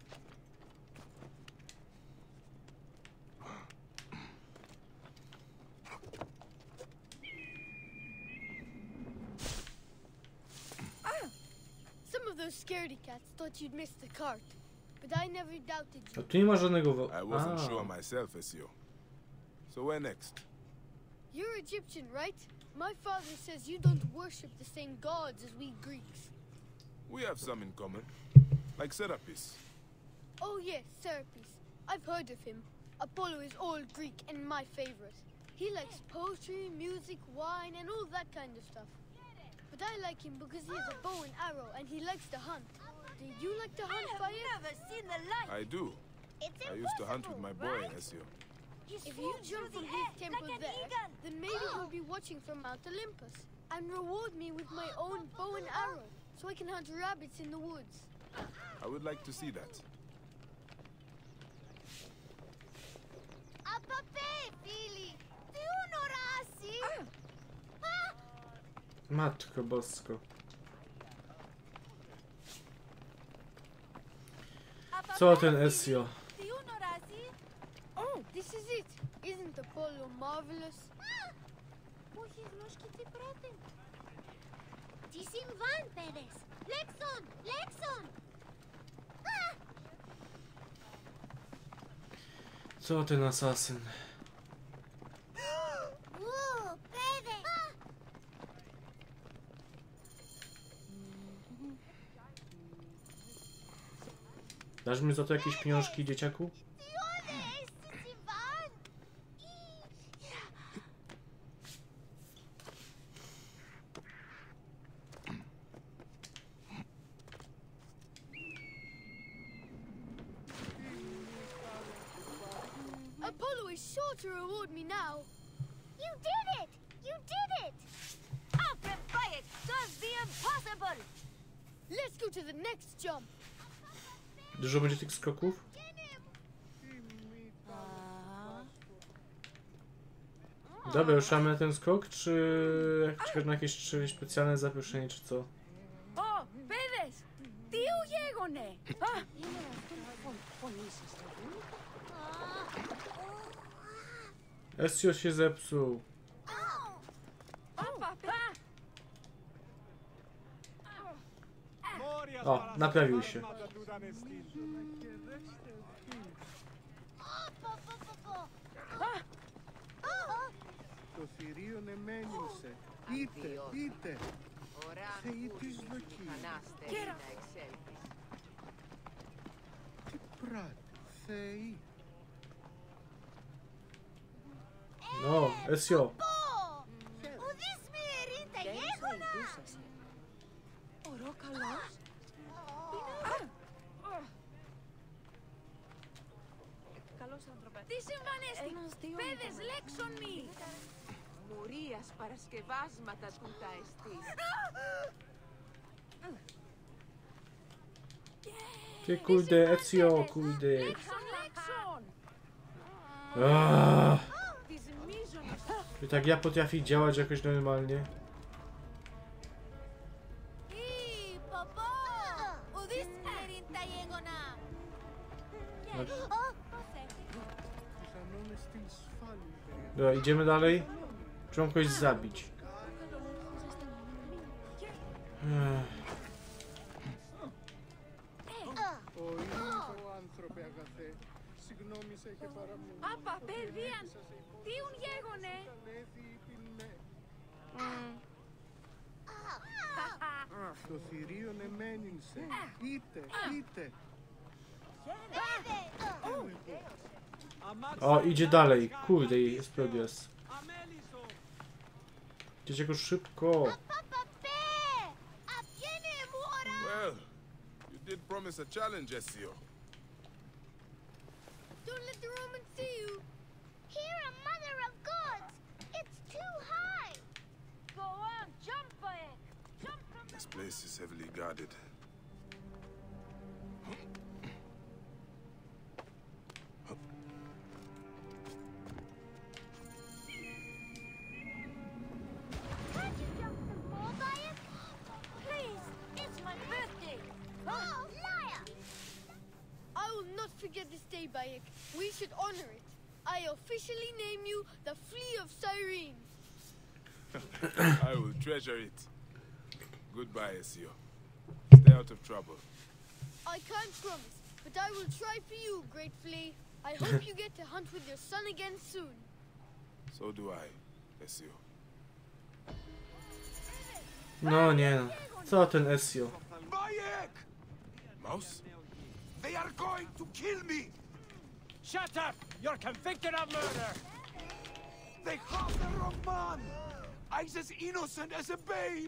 Some of those scaredy cats thought you'd missed the cart, but I never doubted A you. tu nie ma żadnego I wasn't sure myself, Ezio. So where next? You're Egyptian, right? My father says you don't worship the same gods as we Greeks. We have some in common. Like Serapis. Oh yes, Serapis. I've heard of him. Apollo is old Greek and my favorite. He likes poetry, music, wine, and all that kind of stuff. But I like him because he has a bow and arrow and he likes to hunt. Do you like to hunt, Bayek? Never seen the light! I do. I used to hunt with my boy, Ezio. If you jump from his temple there, then maybe he'll be watching from Mount Olympus and reward me with my own bow and arrow so I can hunt rabbits in the woods. I would like to see that. Matko bosko. Co ten Ezio? Oh, this is it. Isn't Apollo marvelous? Τι συμβάν, παιδες! Λέξον! Λέξον! Co ten asasyn? Ου, παιδε! Dasz mi za to jakieś pieniążki, dzieciaku? Τι όλες! Τι συμβάν! Apollo is sure to reward me now. You did it! You did it! Alfred Bayek does the impossible! Let's go to the next jump. Dużo będzie tych skoków? Dobra, już mamy ten skok, czy czekać na jakieś specjalne zaproszenie, czy co? Ω, παιδες! Τι γέγονε! Ezio się zepsuł. O, naprawił się. Το θηρίον εμένισε. Είτε. Θεοί της δοκίμης. Τι πράττει, Θεοί. No, Ezio. Ουδείς μη ερήν τα γέγονα! Ωρό καλός. Καλός άνθρωπε. Τι συμβανέστη! Παιδες, λέξον μη! Μουρίας παρασκευάσματα τούτα εστίς. Ty kurde, Ezio, kurde. Λέξον, λέξον! Czy tak ja potrafię działać jakoś normalnie? Dobra, idziemy dalej. Trzeba kogoś zabić. Απα, παιδίαν, τίουν γέγονε. Το θηρίον εμένην σε. Είτε. O, idzie dalej. Kurde, jest progres. Idziecie jakoś szybko. Well, you did promise a challenge, Ezio. Don't let the Romans see you. Here, a mother of gods. It's too high. Go on, jump for it. Jump from This place is heavily guarded. Can't you jump some more, Bayek? Please, it's my birthday. Oh, liar! I will not forget this day, Bayek. We should honor it. I officially name you the Flea of Cyrene. I will treasure it. Goodbye, Ezio. Stay out of trouble. I can't promise, but I will try for you, Great Flea. I hope you get to hunt with your son again soon. So do I, Ezio. No nie no. Co ten Ezio? Bayek! Mouse? They are going to kill me! Shut up! You're convicted of murder! They have the wrong man! I'm as innocent as a babe!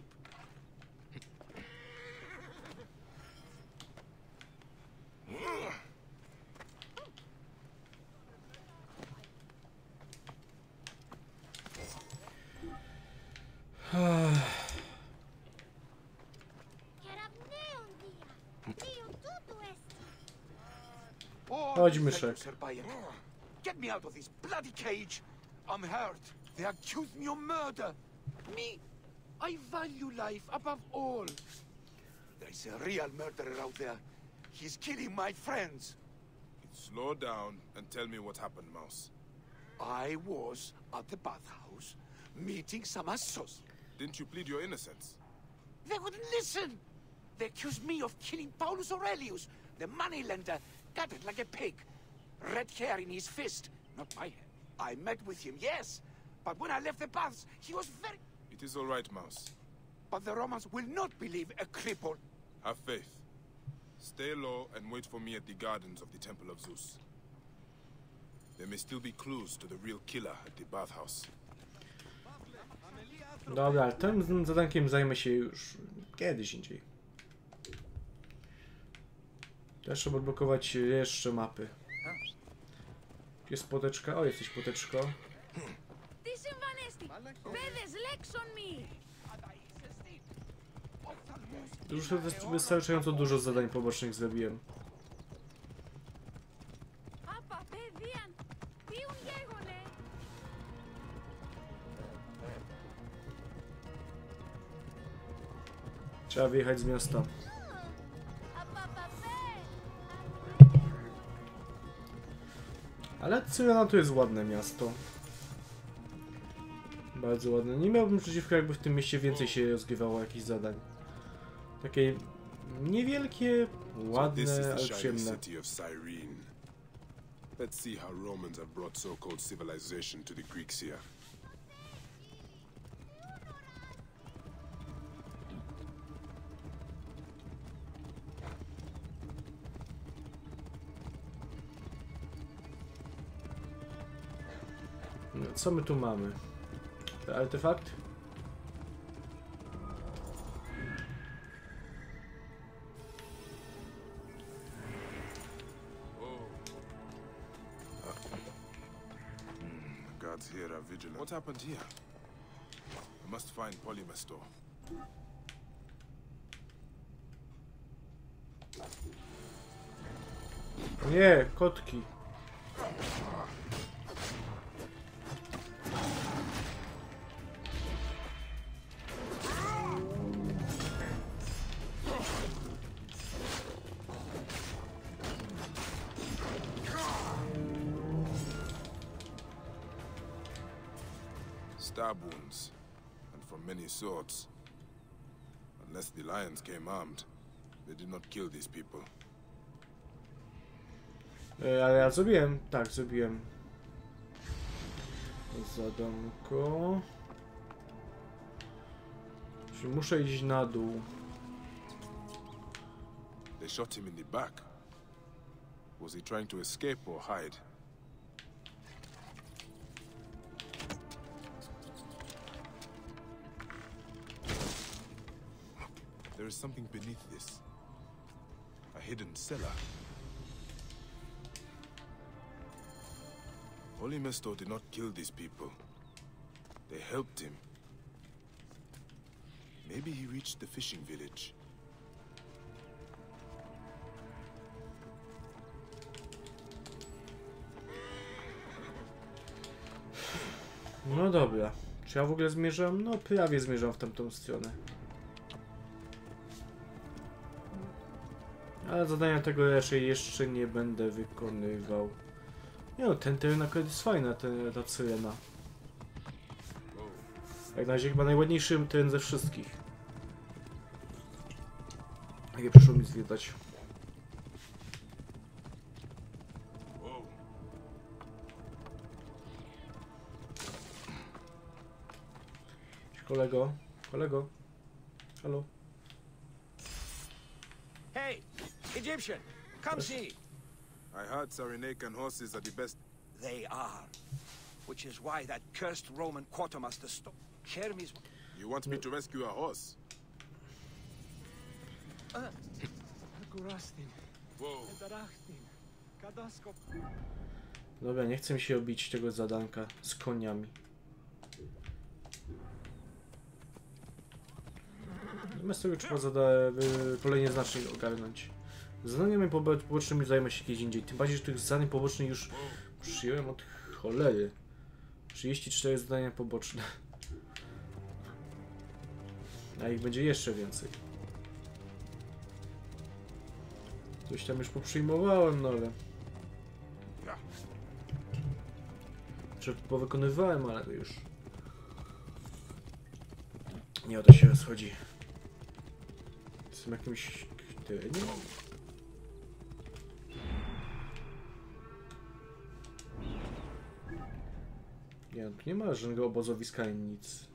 Chodź, myszek. Sir Bayek. Get me out of this bloody cage! I'm hurt. They accuse me of murder. Me? I value life above all. There's a real murderer out there. He's killing my friends. Slow down and tell me what happened, Mouse. I was at the bathhouse meeting some associates. Didn't you plead your innocence? They wouldn't listen. They accused me of killing Paulus Aurelius, the moneylender, gutted like a pig. Red hair in his fist, not my hair. I met with him, yes, but when I left the baths, he was very... It is all right, Mouse. But the Romans will not believe a cripple. Have faith. Stay low and wait for me at the gardens of the Temple of Zeus. There may still be clues to the real killer at the bathhouse. Dobra, ale tym zadankiem zajmę się już kiedyś indziej. Też trzeba odblokować jeszcze mapy. Jest poteczka? O, jesteś poteczko. Już wystarczająco dużo zadań pobocznych zrobiłem. Trzeba wyjechać z miasta. Ale Cyrena to jest ładne miasto. Bardzo ładne. Nie miałbym przeciwko, jakby w tym mieście więcej się rozgrywało jakichś zadań. Takie niewielkie, ładne, ale przyjemne. Let's see how Romans have brought so-called civilization to the Greeks here. No, co my tu mamy? Artefakt? Guards here are vigilant. What happened here? I must find Polymestor. Nie, kotki. stab wounds, and from many swords. Unless the lions came armed, they did not kill these people. Ale ja zrobiłem, tak, zrobiłem zadanko. Czyli muszę iść na dół. They shot him in the back. Was he trying to escape or hide? There is something beneath this. A hidden cellar. Holy Mesto did not kill these people. They helped him. Maybe he reached the fishing village. No dobra. Czy ja w ogóle zmierzam? No prawie zmierzam w tamtą stronę. Ale zadania tego raczej jeszcze nie będę wykonywał. Nie no, ten teren akurat jest fajna, ta syrena. Jak na razie chyba najładniejszy teren ze wszystkich. Jakie przyszło mi zwiedzać. Kolego, kolego, halo. Hey, Egyptian, come see. I heard Cyrenaican horses are the best. They are, which is why that cursed Roman quartermaster Hermes. You want me to rescue a horse? Dobra, nie chcę mi się obić tego zadanka z koniami. Zamiast tego trzeba kolejnie znacznie ogarnąć. Zadaniami pobocznymi zajmę się kiedyś indziej. Tym bardziej, że tych zadań pobocznych już przyjąłem od cholery. 34 zadania poboczne. A ich będzie jeszcze więcej. Coś tam już poprzyjmowałem, no ale... Czy powykonywałem, ale to już... Nie o to się rozchodzi. Jestem jakimś... terenie? Nie, tu nie ma żadnego obozowiska ani nic.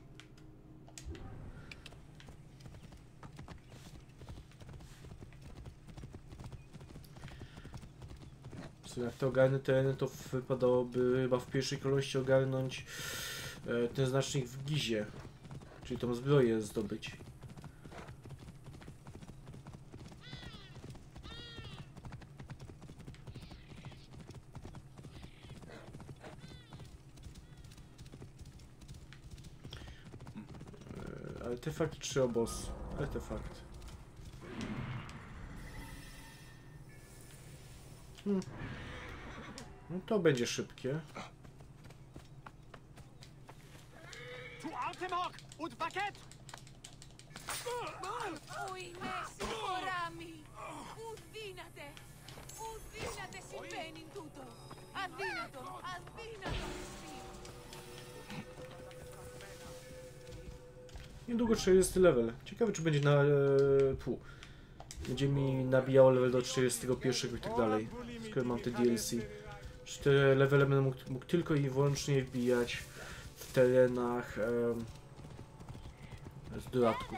Jak to ogarnę tereny, to wypadałoby chyba w pierwszej kolejności ogarnąć ten znacznik w Gizie. Czyli tą zbroję zdobyć. Artefakt czy obóz? Artefakt. No to będzie szybkie. Niedługo 40 level. Ciekawe, czy będzie na... będzie mi nabijało level do 41 i tak dalej. Skoro mam te DLC. Czy te levele będę mógł tylko i wyłącznie wbijać w terenach z dodatków.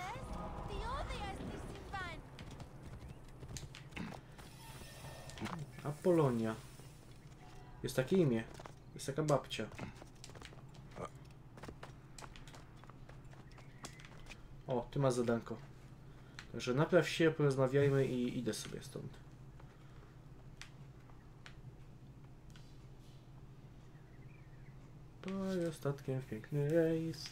Apolonia. Jest takie imię. Jest taka babcia. O, ty masz zadanko. Także napraw się, porozmawiajmy i idę sobie stąd. Poj ostatkiem w piękny rejs.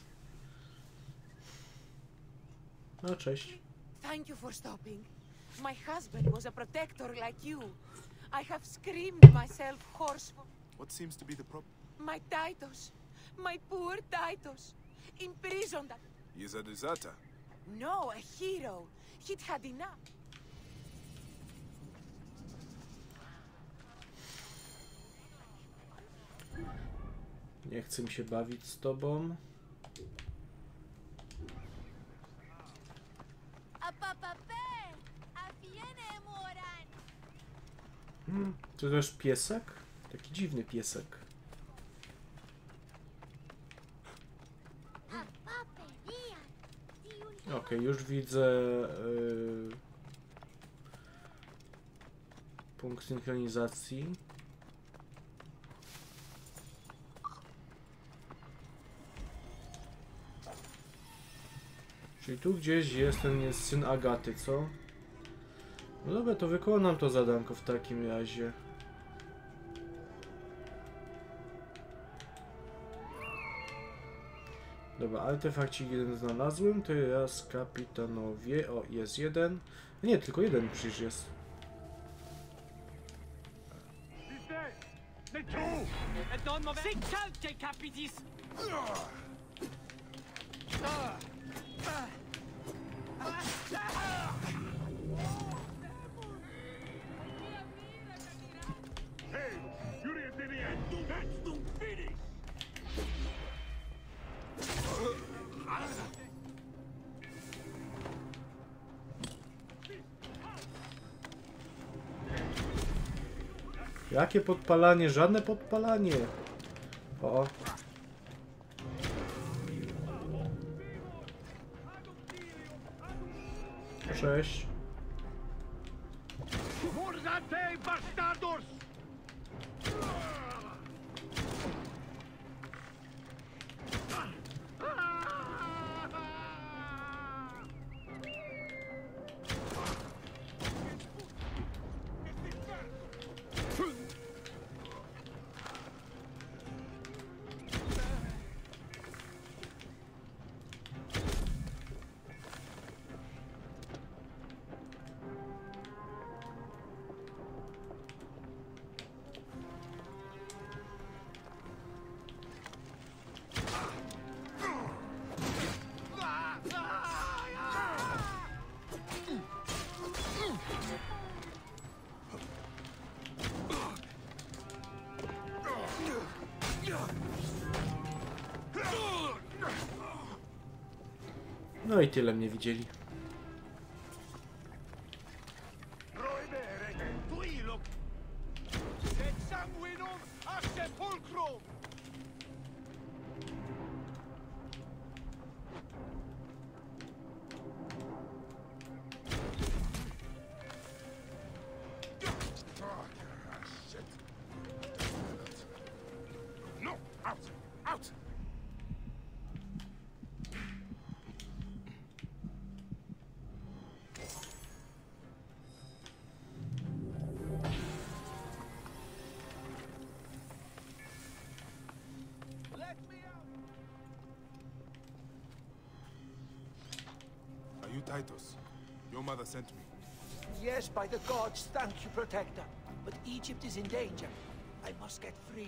No, cześć. Thank you for stopping. My husband was a protector like you. I have screamed myself hoarse. What seems to be the problem? My Titus. My poor Titus. Imprisoned. He is a deserter. No, a hero. He'd had enough. Nie chcę mi się bawić z tobą. To też piesek? Taki dziwny piesek. Okej, już widzę punkt synchronizacji. Czyli tu gdzieś jest ten syn Agaty, co? No dobra, to wykonam to zadanko w takim razie. Dobra, artefakcik jeden znalazłem, teraz kapitanowie. O, jest jeden. Nie, tylko jeden przecież jest. Jakie podpalanie? Żadne podpalanie. O. Cześć. No i tyle mnie widzieli. Titus, your mother sent me. Yes, by the gods, thank you, Protector. But Egypt is in danger. I must get free.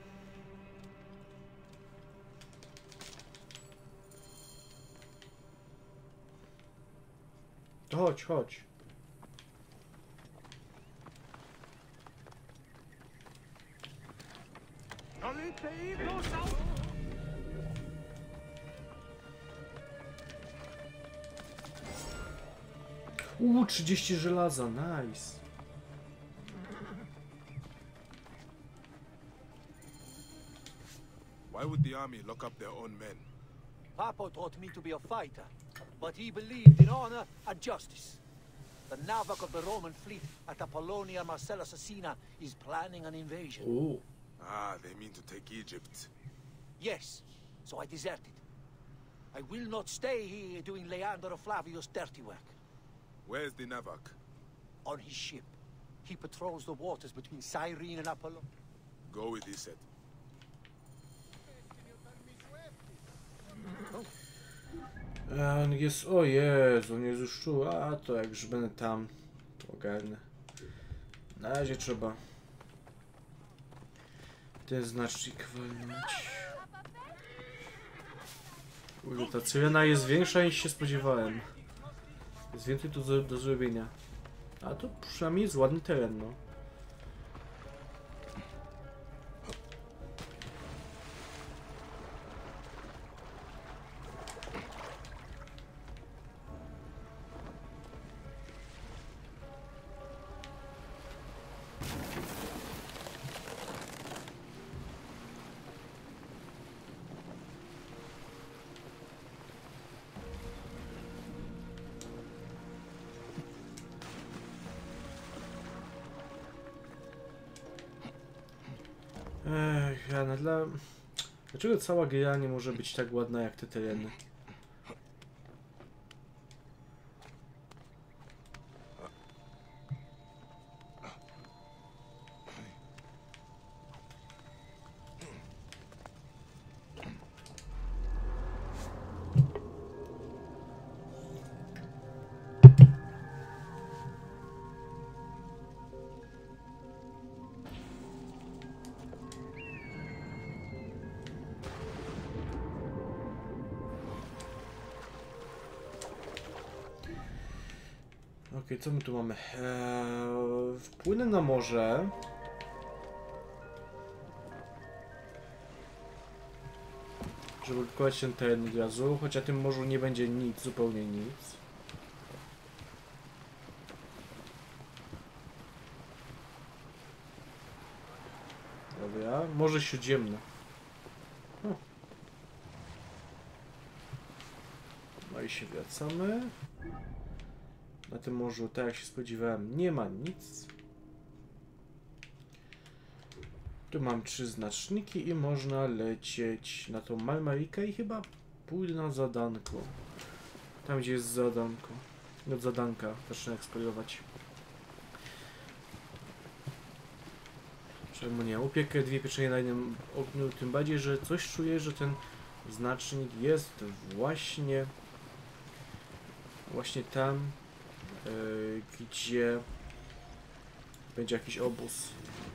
Chodź, chodź. 30 żelaza, nice. Why would the army lock up their own men? Papa taught me to be a fighter, but he believed in honor and justice. The Navak of the Roman fleet at Apollonia Marcellus Asina is planning an invasion. Ooh. Ah, they mean to take Egypt. Yes, so I deserted. I will not stay here doing Leander Flavius' dirty work. Where's the Navak? On his ship. He patrols the waters between Cyrene and Apollon. Go with Iset. On jest, o Jezu, on jest już czuł, a to jak już będę tam, to ogarnę. Na razie trzeba ten znacznik walnąć. Kurde, ta cyrena jest większa niż się spodziewałem. Jest więcej tu do zrobienia. A to przynajmniej jest ładny teren, no. Jana, dlaczego cała gra nie może być tak ładna jak te tereny? Okej, co my tu mamy? Wpłynę na morze. Żeby odkładać ten teren od razu, choć na tym morzu nie będzie nic, zupełnie nic. Dobra, Morze Śródziemne. No i się wracamy. Na tym morzu, tak jak się spodziewałem, nie ma nic. Tu mam 3 znaczniki i można lecieć na tą Malmarikę i chyba pójdę na zadanko. Tam gdzie jest zadanko. Od zadanka zacznę eksplorować. Czemu nie? Upiekę 2 pieczenie na jednym ogniu, tym bardziej, że coś czuję, że ten znacznik jest właśnie tam, gdzie będzie jakiś obóz.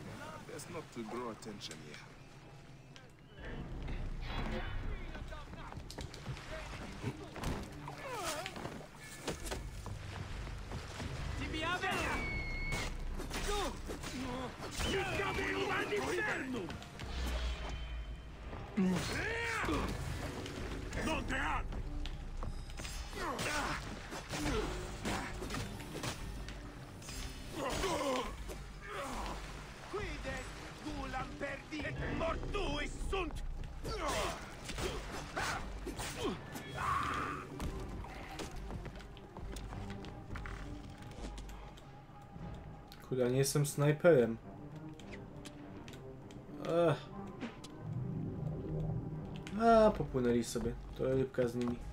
Kurde, nie jestem snajperem. Popłynęli sobie. To rybka z nimi.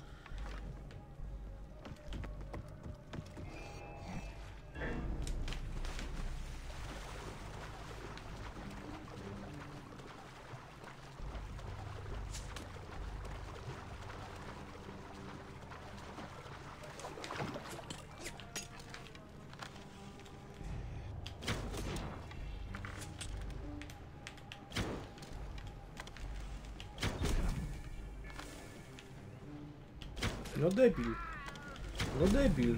No debil. No debil.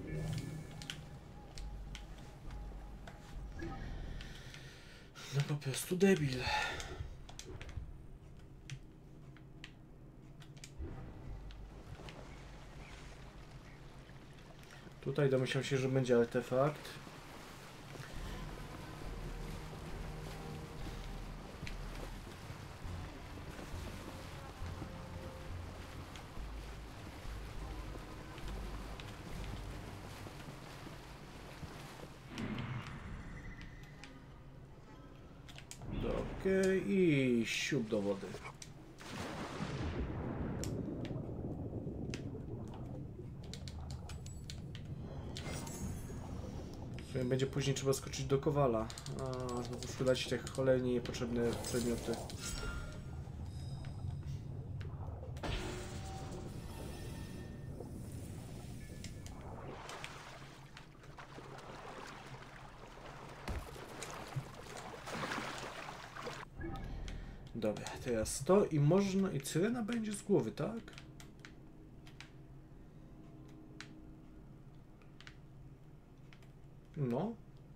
No po prostu debil. Tutaj domyślam się, że będzie artefakt. I siup do wody. Będzie później trzeba skoczyć do Kowala. Znowu sprzedać te cholernie niepotrzebne przedmioty. Dobra, teraz to i można... I syrena będzie z głowy, tak? No.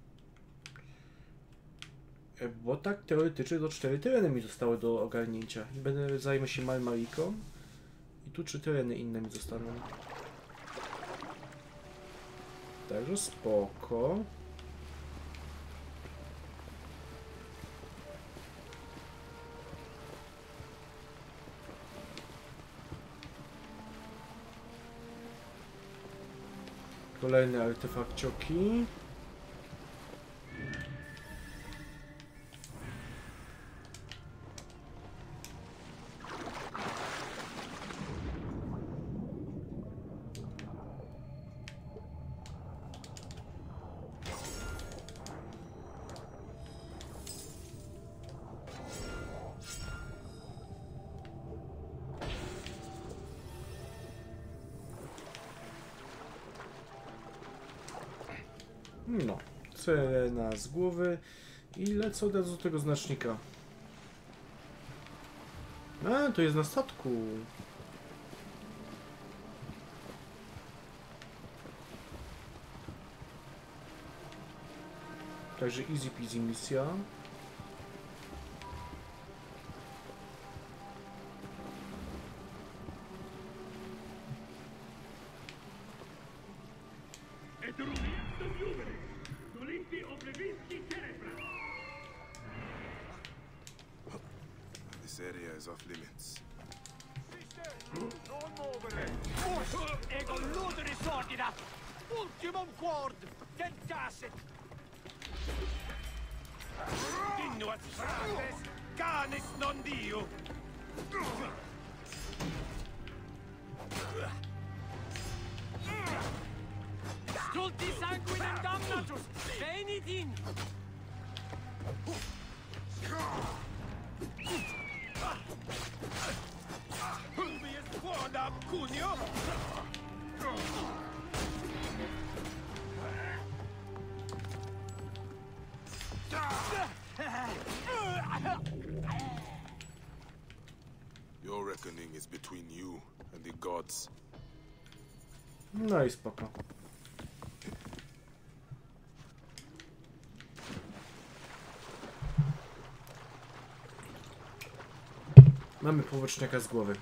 Bo tak teoretycznie to 4 tereny mi zostały do ogarnięcia. Zajmę się Malmariką. I tu 3 tereny inne mi zostaną. Także spoko. Kolejny artefakcioki. No, cena z głowy i lecę od razu do tego znacznika. A, to jest na statku. Także easy peasy misja. This area is off limits. Ego ludere sordida! Ultimum quord! Tentacit! Dinuat frates! Canis non dio! Stulti sanguinem damnatus! Venit in! Fulvius quodam cunio! Your reckoning is between you and the gods. No i spoko. Mamy powłeczniaka z głowy.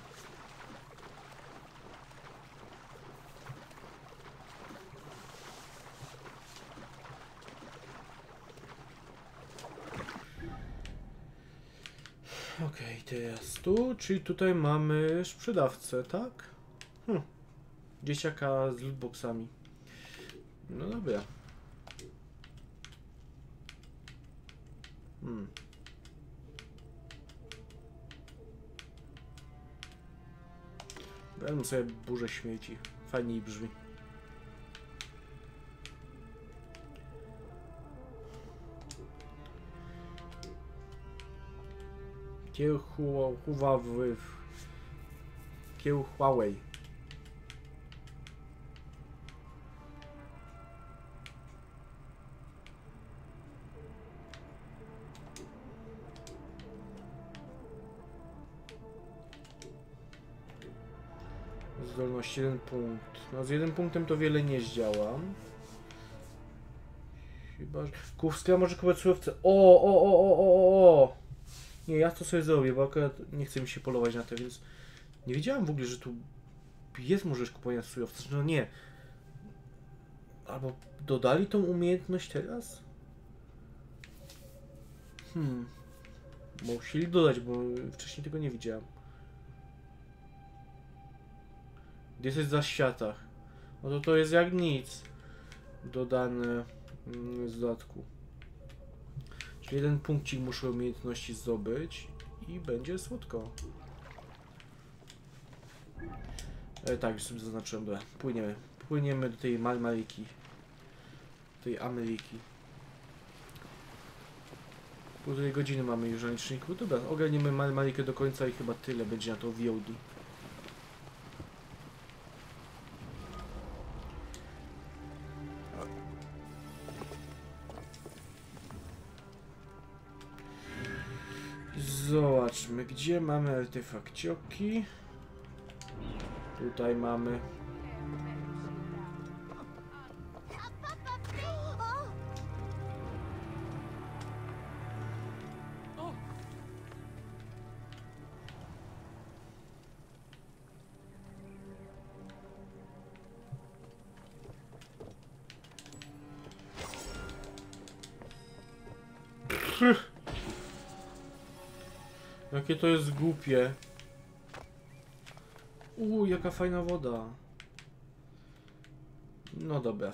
Okej, teraz tu, czyli tutaj mamy sprzedawcę, tak? Dzieciaka z lootboxami. No dobra. Wezmę sobie burzę śmieci. Fajniej brzmi. Huawei. Zdolność 1 punkt. No z 1 punktem to wiele nie zdziałam. Chyba, że... Kuwska może kupować surowce. O! Nie, ja to sobie zrobię, bo akurat nie chce mi się polować na to, więc... Nie wiedziałem w ogóle, że tu jest możliwość kupowania surowców. No nie. Albo dodali tą umiejętność teraz? Bo chcieli dodać, bo wcześniej tego nie widziałem. Gdzie jesteś za światach? No to jest jak nic. Dodane z dodatku. Czyli 1 punkcik muszę umiejętności zdobyć i będzie słodko. Tak, już sobie zaznaczyłem. Dobra, płyniemy do tej Maliki. Tej Ameliki. Półtorej godziny mamy już na liczniku. Dobra, ogarniemy Malikę do końca i chyba tyle będzie na to VOD. Zobaczmy, gdzie mamy artefakcioki. Tutaj mamy. Jakie to jest głupie. Jaka fajna woda. No dobra.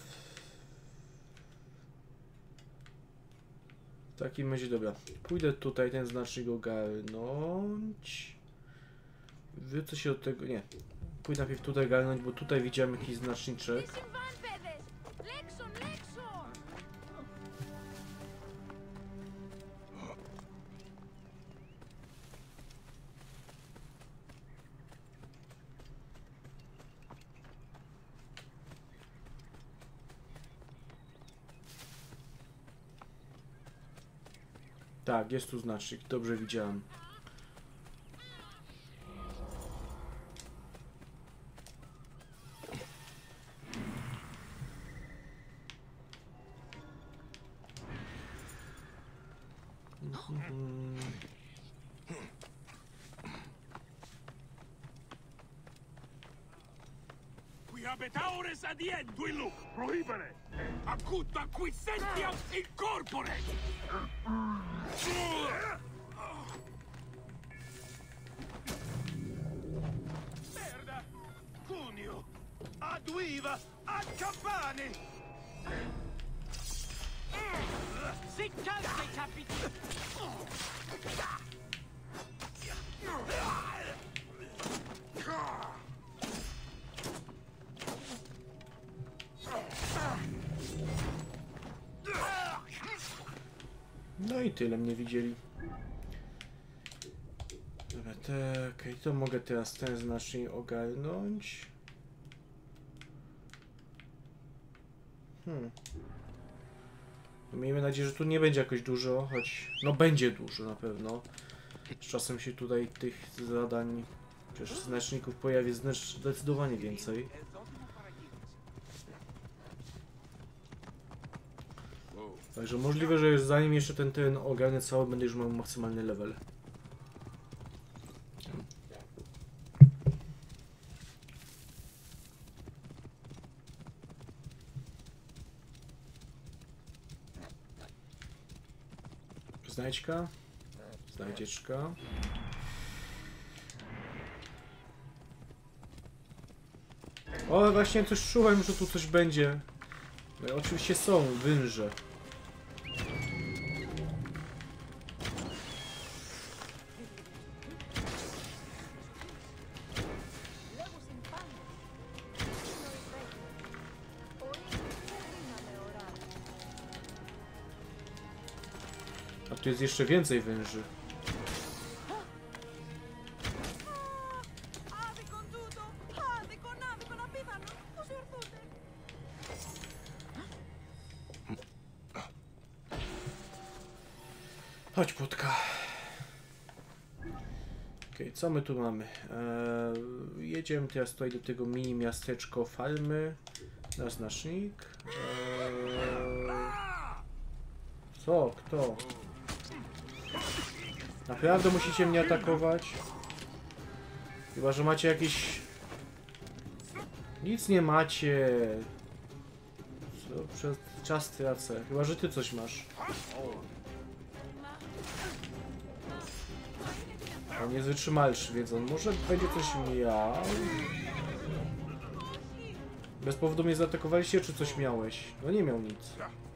W takim razie dobra. Pójdę tutaj ten znacznik ogarnąć. Wrócę się do tego. Nie. Pójdę najpierw tutaj ogarnąć, bo tutaj widziałem jakiś znaczniczek. Tak, jest tu znacznik, dobrze widziałem. Abetaures adientuilu prohibere acuta quisentiam incorpore. Merda! Cunio! Aduiva! Ad campani! Siccante capiti! No i tyle mnie widzieli. Dobra, tak, i to mogę teraz ten znacznik ogarnąć. No, miejmy nadzieję, że tu nie będzie jakoś dużo, choć no będzie dużo na pewno. Z czasem się tutaj tych zadań, przecież znaczników pojawi zdecydowanie więcej. Także możliwe, że zanim jeszcze ten teren ogarnę cały, będę już miał maksymalny level. Znajdźka. Znajdzieczka. O, właśnie coś czułem, że tu coś będzie. No, oczywiście są węże. A tu jest jeszcze więcej węży. Chodź, płotka. Okej, co my tu mamy? Jedziemy teraz tutaj do tego mini miasteczko Farmy. Na znacznik. Co? Kto? Naprawdę musicie mnie atakować? Chyba, że macie jakieś... Nic nie macie. Co? Przez czas tracę. Chyba, że ty coś masz. On jest wytrzymalszy, więc on może będzie coś miał. Bez powodu mnie zaatakowaliście, czy coś miałeś? No nie miał nic.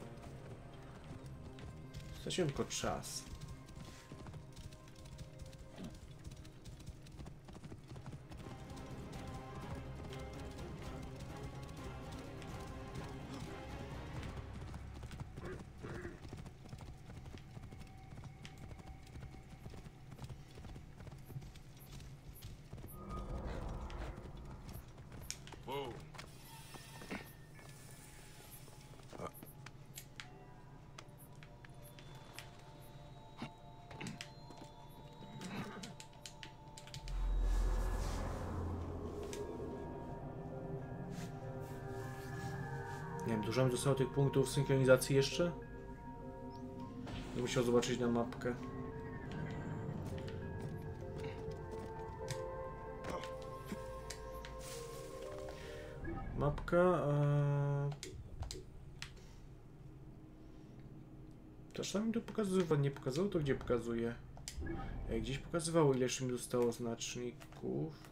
Straciłem tylko czas. Nie wiem, dużo mi zostało tych punktów synchronizacji jeszcze? Będę musiał zobaczyć na mapkę. Mapka... Czasami to pokazywa, nie pokazało to gdzie pokazuje. Gdzieś pokazywało ile jeszcze mi zostało znaczników.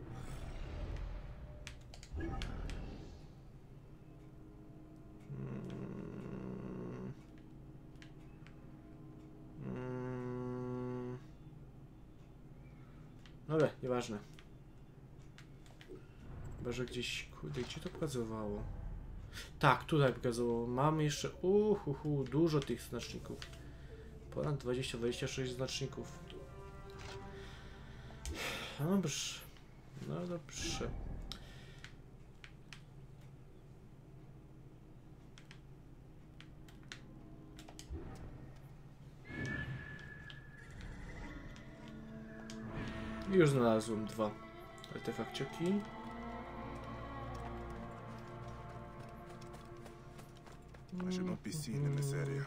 Dobra, nieważne. Chyba, że gdzieś... Kurde, gdzie to pokazywało? Tak, tutaj pokazywało. Mamy jeszcze... dużo tych znaczników. Ponad 20-26 znaczników. No dobrze. No dobrze. Już znalazłem 2 artefakcioki. I should not be seen in this area.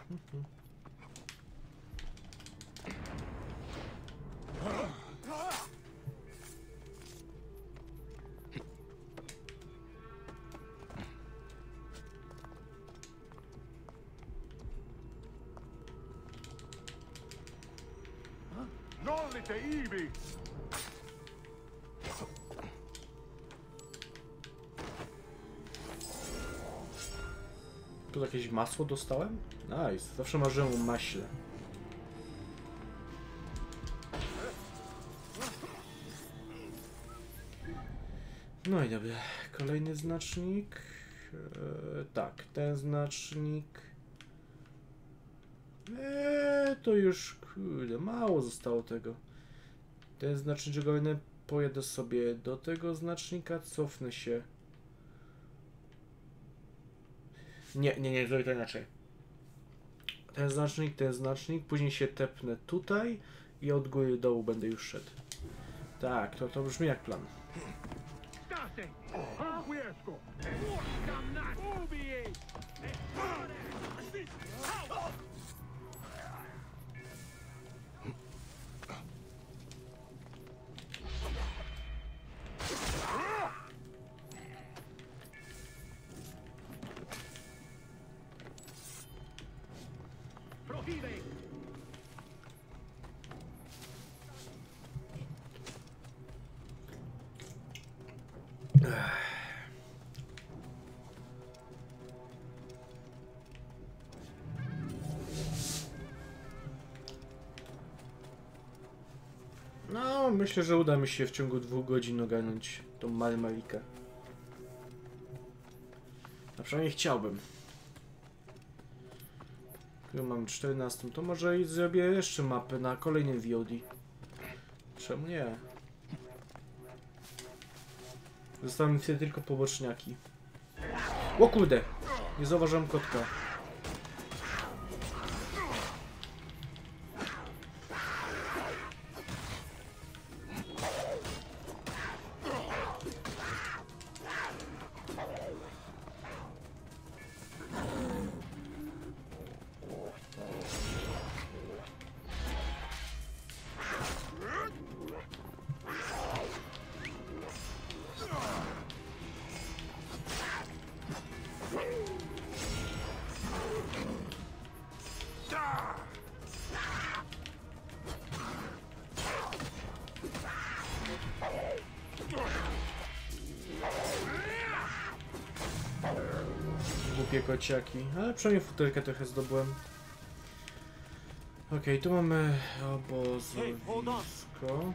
Tu jakieś masło dostałem? Nice. Zawsze marzyłem o maśle. No i dobra. Kolejny znacznik. Tak, ten znacznik. To już kurde, mało zostało tego. Ten znacznik kolejny. Pojadę sobie do tego znacznika, cofnę się. Nie, zrobię to inaczej. Ten znacznik, później się tepnę tutaj i od góry do dołu będę już szedł. Tak, to brzmi jak plan. No, myślę, że uda mi się w ciągu 2 godzin ogarnąć tą Malikę. A przynajmniej chciałbym. Mam 14, to może i zrobię jeszcze mapę na kolejnym VOD. Czemu nie? Zostały mi wtedy tylko poboczniaki. O kurde! Nie zauważyłem kotka. Głupie kociaki, ale przynajmniej futerkę trochę zdobyłem. Okej, tu mamy obozowisko.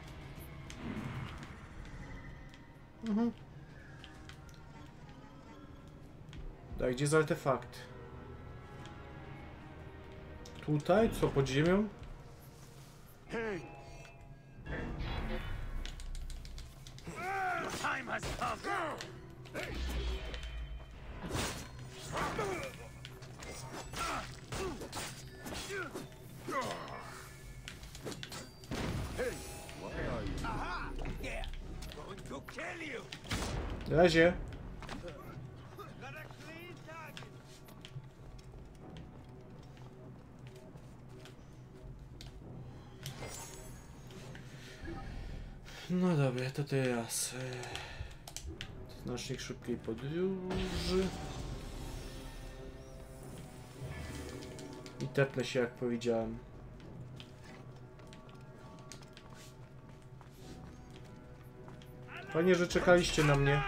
Daj, gdzie jest artefakt? Tutaj? Co, pod ziemią? Na razie. No dobra, to teraz znacznik szybkiej podróży i tepnę się, jak powiedziałem. Fajnie, że czekaliście na mnie.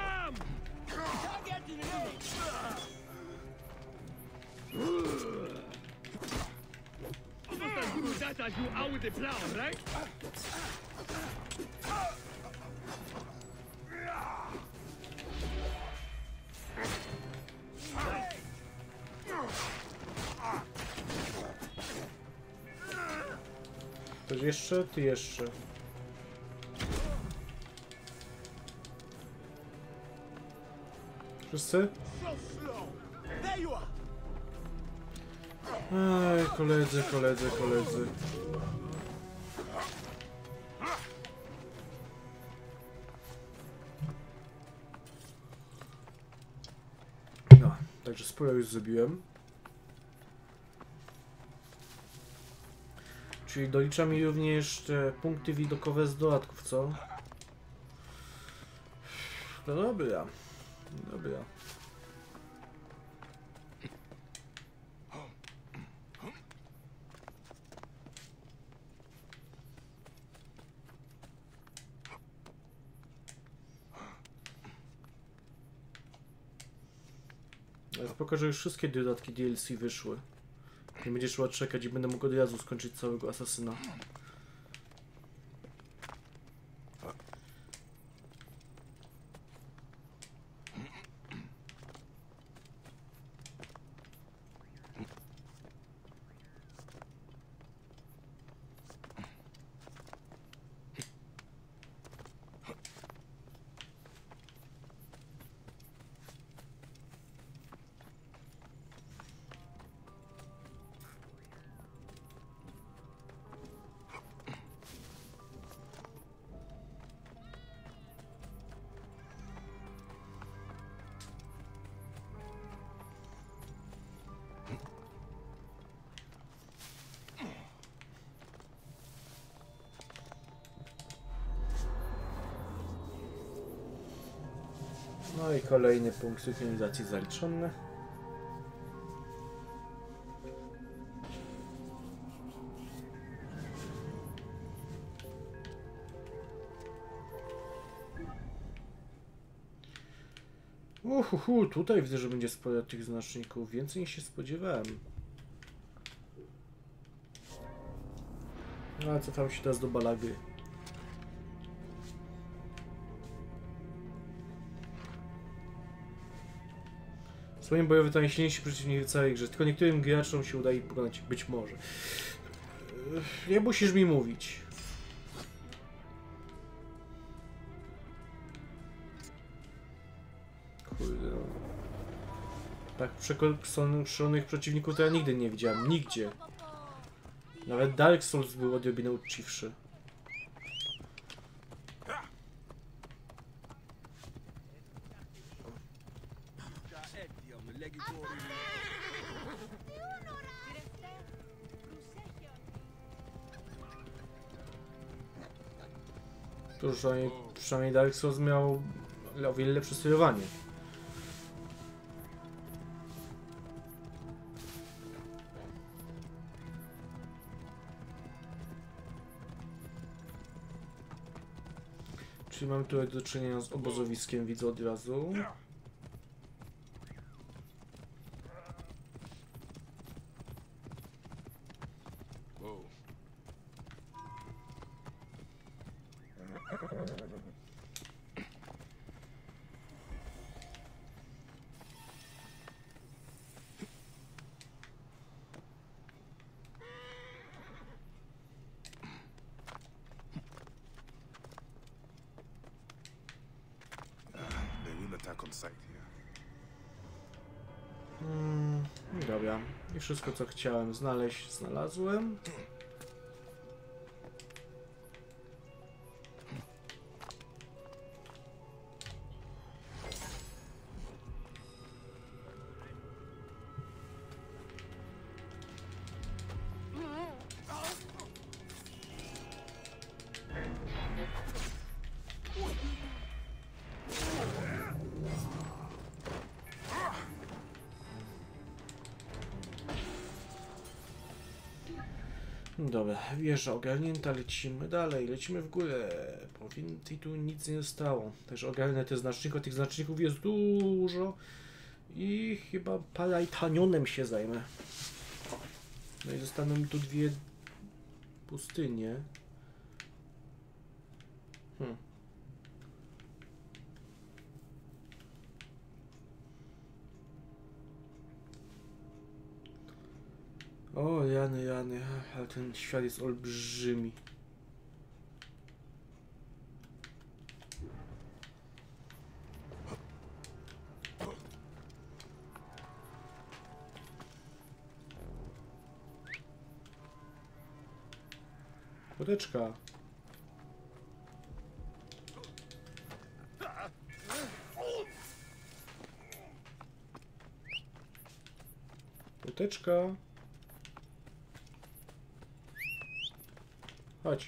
Ktoś jeszcze? Ty jeszcze. Wszyscy? Ej, koledzy. Także sporo już zrobiłem. Czyli dolicza mi również te punkty widokowe z dodatków, co? No dobra. Dobra. Ale spoko, że już wszystkie dodatki DLC wyszły. Nie będzie trzeba czekać i będę mógł od razu skończyć całego Asasyna. No i kolejny punkt synchronizacji zaliczony. Tutaj widzę, że będzie sporo tych znaczników, więcej niż się spodziewałem. No ale cofam się teraz do Balagry. Swoim bojowy to najsilniejsi przeciwnik w całej grze, tylko niektórym graczom się udaje pokonać, być może. Nie musisz mi mówić. Kurde. Tak przekonanych przeciwników to ja nigdy nie widziałem, nigdzie. Nawet Dark Souls był odrobinę uczciwszy. To przynajmniej Dark Souls miał o wiele lepsze sterowanie. Czyli mamy tutaj do czynienia z obozowiskiem, widzę od razu. Dobra. I wszystko, co chciałem znaleźć, znalazłem. Dobra, wieża ogarnięta, lecimy dalej, lecimy w górę. Powinno tu nic nie zostało. Także ogarnę te znaczniki, tych znaczników jest dużo. I chyba Palaitanionem się zajmę. No i zostaną mi tu dwie pustynie. O, rany, ale ten świat jest olbrzymi. Łódeczka. Uteczka. Chodź.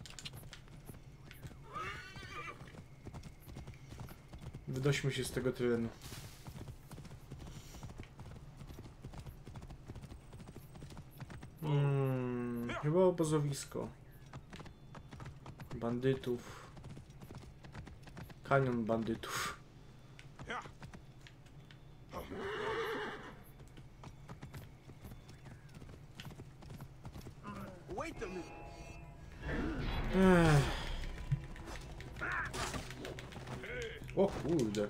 Wydośmy się z tego terenu. Chyba obozowisko bandytów. Kanion bandytów. O kurde.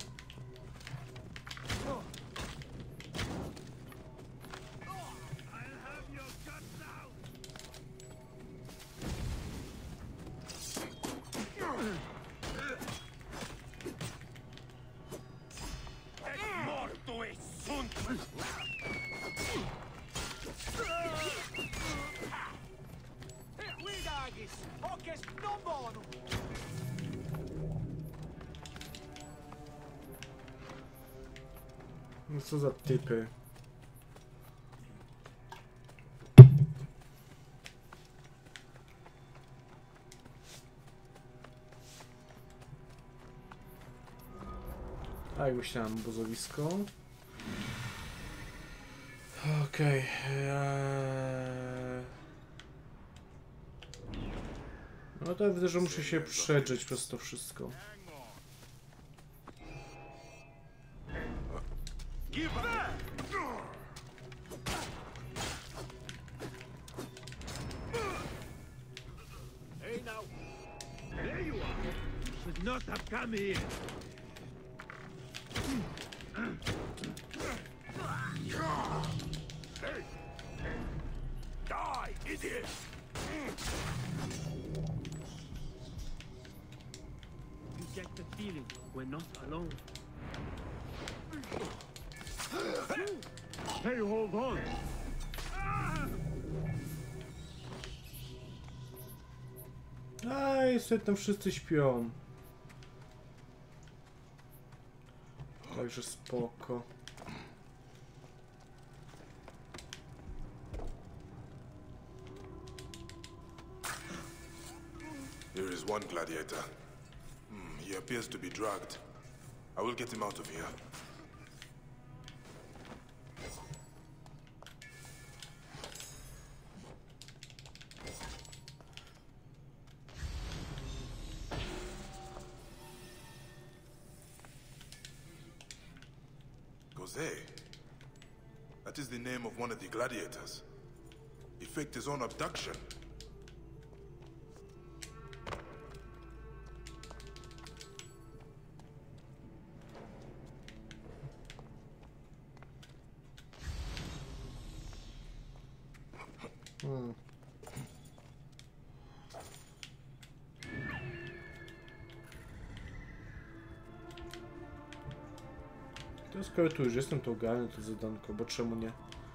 No co za typy. A jak myślałem, obozowisko. Okej. No to widzę, że muszę się przedrzeć przez to wszystko. Hey now, there you are. You should not have come here. Hey. Die, idiot! You get the feeling we're not alone. Hey, hold on. Aj, sobie tam wszyscy śpią. Także spoko. Here is one gladiator. He appears to be drugged. I will get him out of here. Jose. That is the name of one of the gladiators. He faked his own abduction. To skoro tu już jestem, to ogarnę to zadanko, bo czemu nie?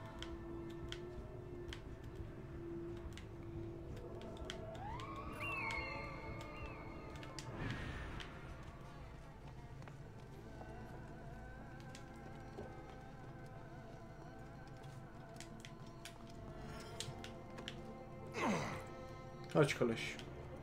Chodź, koleś.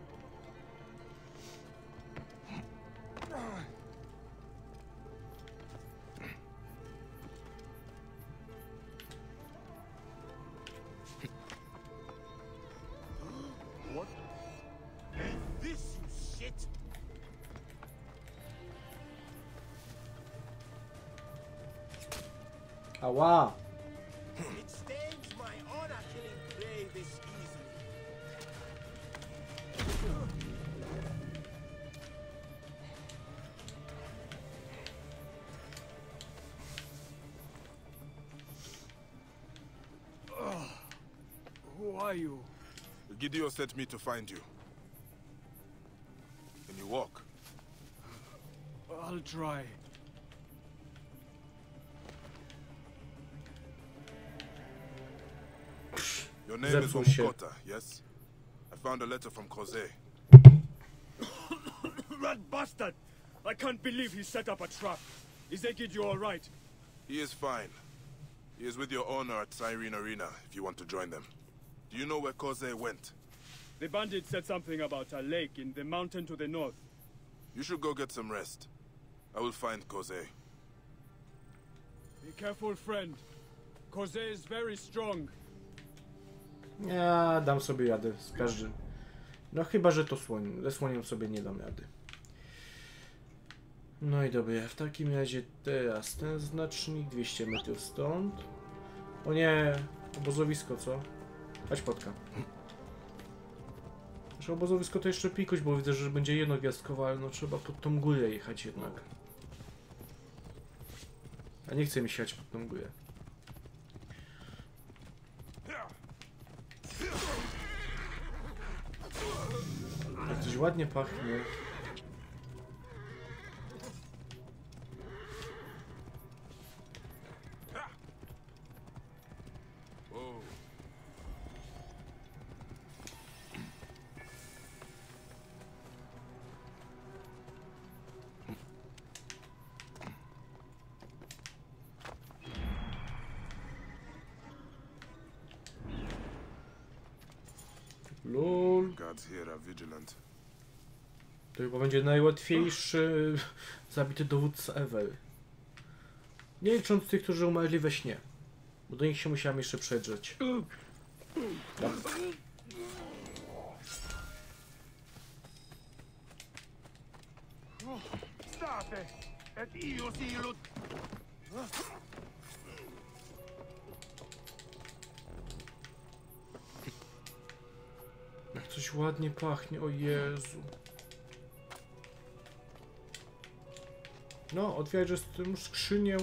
What? This, you shit! Ała! It stains my honor killing prey this easily. Who are you? Gideon sent me to find you. Can you walk? I'll try. Your name is Zepsuł się. Wamukota, yes? I found a letter from Jose. That bastard! I can't believe he set up a trap. Is Egidio all right? He is fine. He is with your owner at Cyrene Arena, if you want to join them. Do you know where Kose went? The bandit said something about a lake in the mountain to the north. You should go get some rest. I will find Kose. Be careful, friend. Kose is very strong. Ja dam sobie radę z każdym. No chyba, że to słoń. Ze słoniem sobie nie dam rady. No i dobra, w takim razie teraz ten znacznik 200 metrów stąd. O nie, obozowisko, co? Chodź, potka. Że obozowisko to jeszcze pikuś, bo widzę, że będzie jednogwiazdkowe, ale no trzeba pod tą górę jechać jednak. A nie chcę mi się jechać pod tą górę. Jak coś ładnie pachnie. Lol. To chyba będzie najłatwiejszy zabity dowódca ever. Nie licząc tych, którzy umarli we śnie. Bo do nich się musiałem jeszcze przedrzeć. Tak. Jak coś ładnie pachnie, o Jezu. No, otwieraj z tym skrzynię.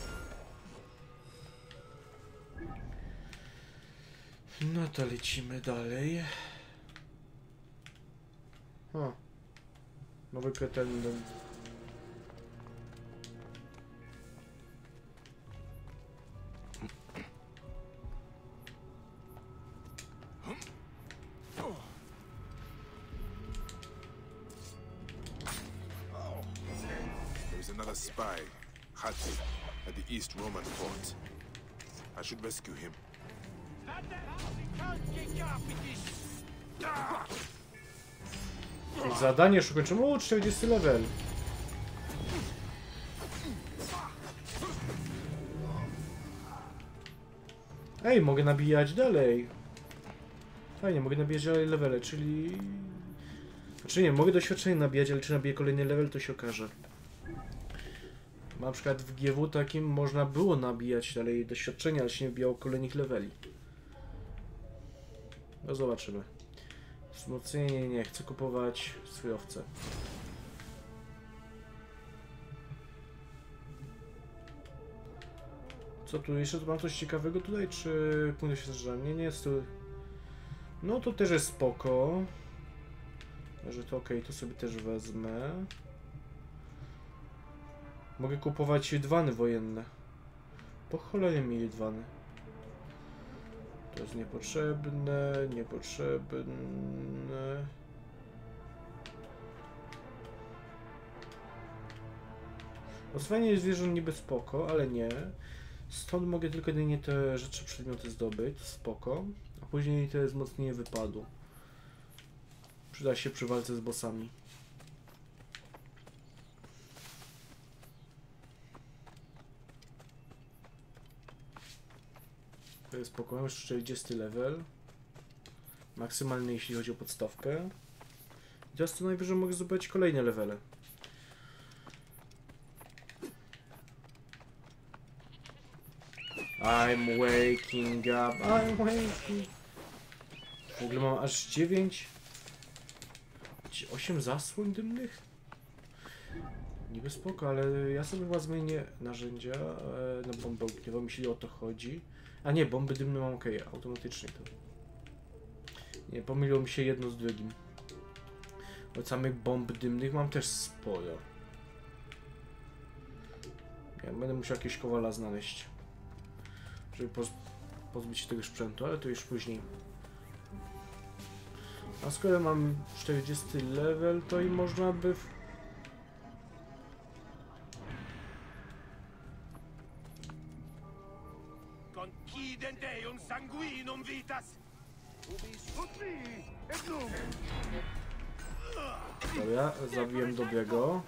No to lecimy dalej. O. Nowy pretendent. Another spy, Hati, at the East Roman fort. I should rescue him. Zadanie już ukończymy. O, 40 level. Ej, mogę nabijać dalej. Fajnie, mogę nabijać dalej levele, czyli... Znaczy nie, mogę doświadczenie nabijać, ale czy nabiję kolejny level, to się okaże. Na przykład w GW takim można było nabijać dalej doświadczenia, ale się nie wbijało kolejnych leveli. No zobaczymy. Wzmocnienie nie, chcę kupować surowce. Co tu jeszcze? Tu mam coś ciekawego tutaj, czy punkt doświadczenia? Nie, nie jest tu... No to też jest spoko. Że to okej, to sobie też wezmę. Mogę kupować dywany wojenne. Po cholerę mi dywany. To jest niepotrzebne, niepotrzebne. Oswajanie zwierząt niby spoko, ale nie. Stąd mogę tylko jedynie te rzeczy, przedmioty zdobyć, spoko. A później to jest wzmocnienie wypadu. Przyda się przy walce z bossami. To jest spoko, mam już 40 level. Maksymalny jeśli chodzi o podstawkę. I teraz to najwyżej mogę zdobyć kolejne levele. I'm waking up, I'm waking. W ogóle mam aż 8 zasłon dymnych? Niby spoko, ale ja sobie chyba zmienię narzędzia na bombę ogniową, jeśli o to chodzi. A nie, bomby dymne mam ok, automatycznie to. Nie, pomyliło mi się jedno z drugim. Od samych bomb dymnych mam też sporo. Ja będę musiał jakiegoś kowala znaleźć, żeby pozbyć się tego sprzętu, ale to już później. A skoro mam 40 level, to i można by... Concidente un sanguinum vitas. Dobra, zabiłem dobrego.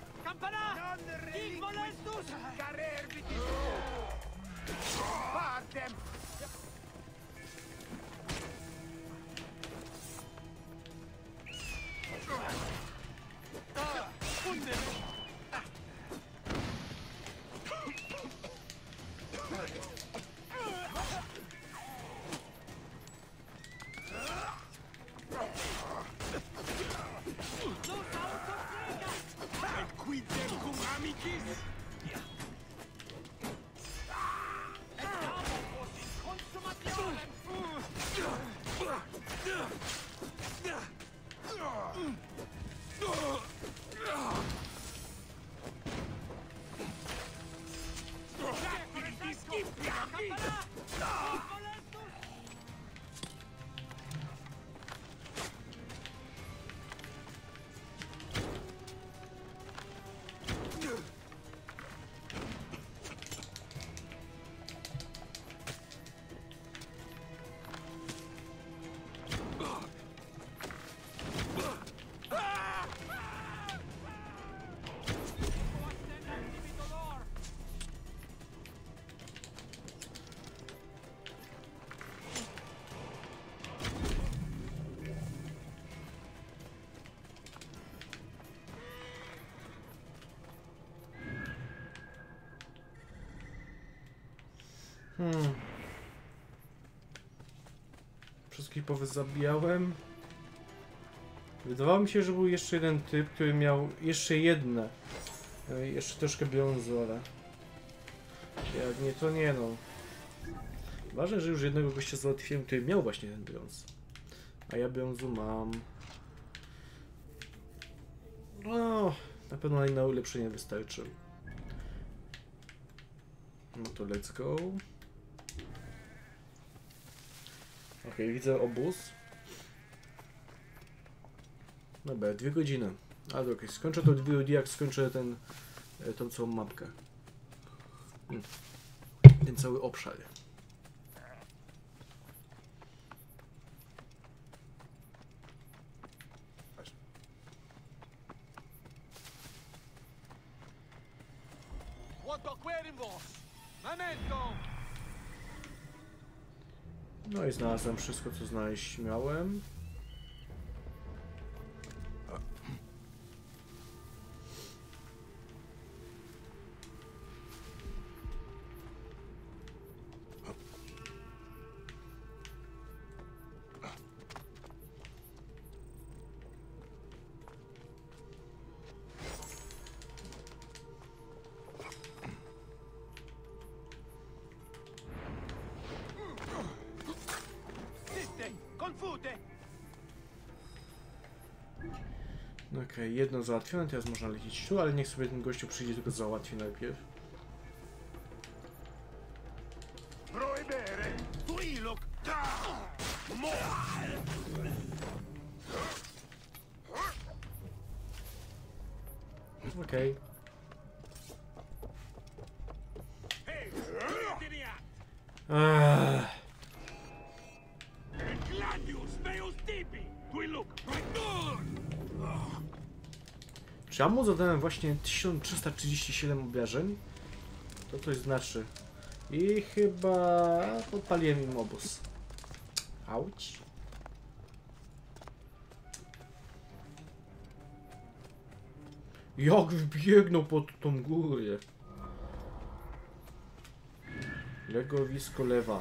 Wszystkich zabijałem. Wydawało mi się, że był jeszcze jeden typ, który miał jeszcze jedne. Jeszcze troszkę brązu, ale... Jak nie, to nie no. Ważne, że już jednego gościa załatwiłem, który miał właśnie ten brąz. A ja brązu mam... No, na pewno na ulepszenie wystarczy. No to let's go. Okej, widzę obóz. Dobra, 2 godziny. Ale okej, skończę to VOD, jak skończę tą całą mapkę. Ten cały obszar. No i znalazłem wszystko, co znaleźć miałem. Okej, jedno załatwione, teraz można lecieć tu, ale niech sobie ten gościu przyjdzie, tylko załatwi najpierw. Okej. Czy ja mu zadałem właśnie 1337 obrażeń? To coś znaczy. I chyba podpaliłem im obóz. Auć. Jak wbiegną pod tą górę. Legowisko lewa.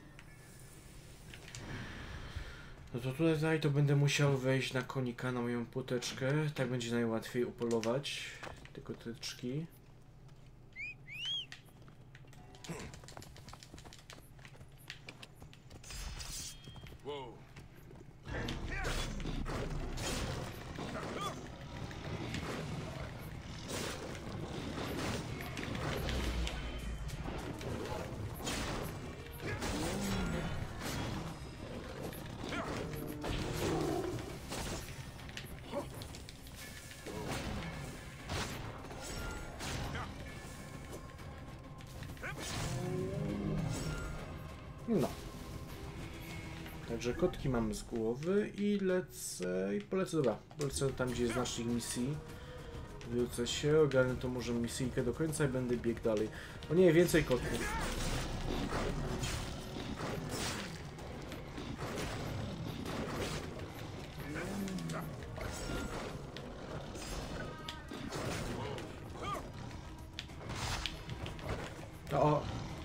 No to tutaj to będę musiał wejść na konika, na moją płoteczkę. Tak będzie najłatwiej upolować te koteczki. No. Także kotki mam z głowy i lecę... I polecę, dobra. Polecę tam, gdzie jest znacznik misji. Wrócę się, ogarnę to może misyjkę do końca i będę biegł dalej. O nie, więcej kotków. O!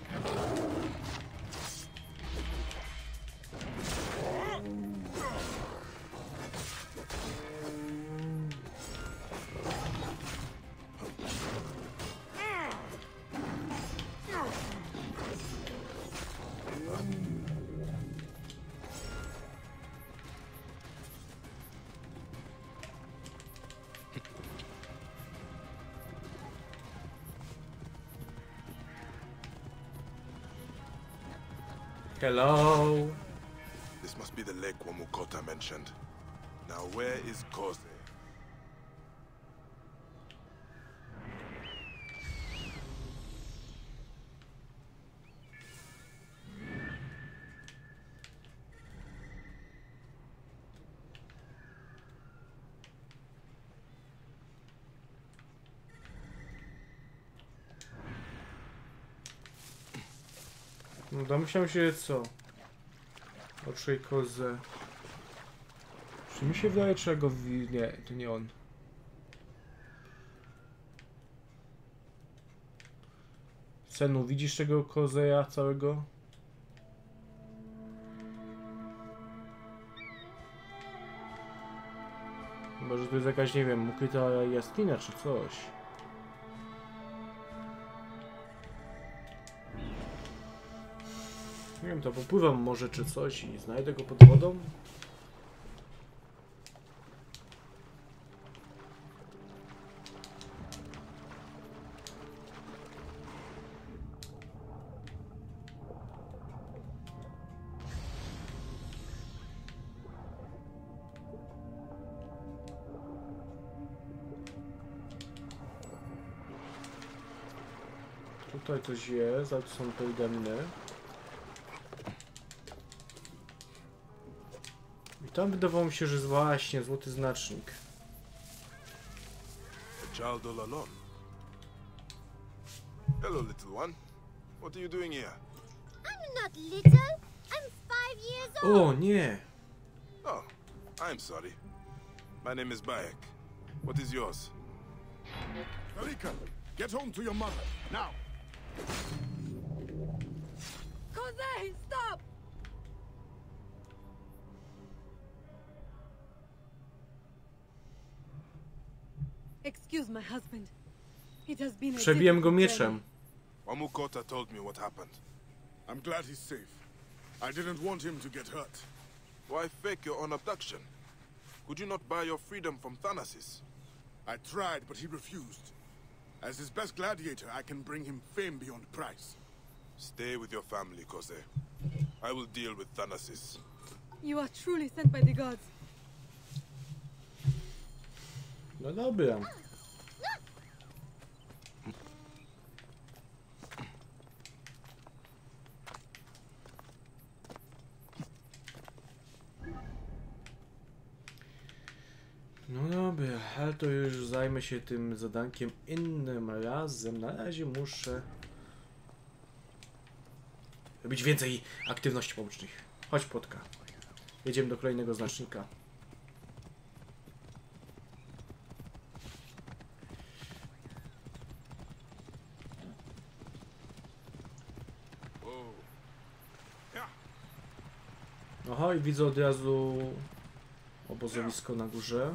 Hello. This must be the lake Wamukota mentioned. Now where is Koze? No domyślam się co? Otrzej kozę. Czy mi się wydaje, czy ja go nie, to nie on. Senu, widzisz tego kozeja całego? Może to jest jakaś, nie wiem, ukryta jaskinia czy coś. Nie wiem, to popływam może czy coś i znajdę go pod wodą? Tutaj coś jest, ale to są te demny. I tam wydawało mi się, że jest właśnie złoty znacznik. A child all alone. Hello, little one. What are you doing here? I'm not little. I'm 5 years old. O nie! Oh, I'm sorry. My name is Bayek. What is yours? Karika, get home to your mother, now! Koze, stop! Excuse my husband. It has been a Przebiłem go difficult mieczem. Wamukota told me what happened. I'm glad he's safe. I didn't want him to get hurt. Why fake your own abduction? Could you not buy your freedom from Thanasis? I tried, but he refused. As his best gladiator, I can bring him fame beyond price. Stay with your family, Koze. I will deal with Thanasis. You are truly sent by the gods. No dobra. No dobra, ale to już zajmę się tym zadankiem innym razem. Na razie muszę robić więcej aktywności pobocznych. Chodź, płotka. Jedziemy do kolejnego znacznika. Aha, i widzę od razu obozowisko na górze.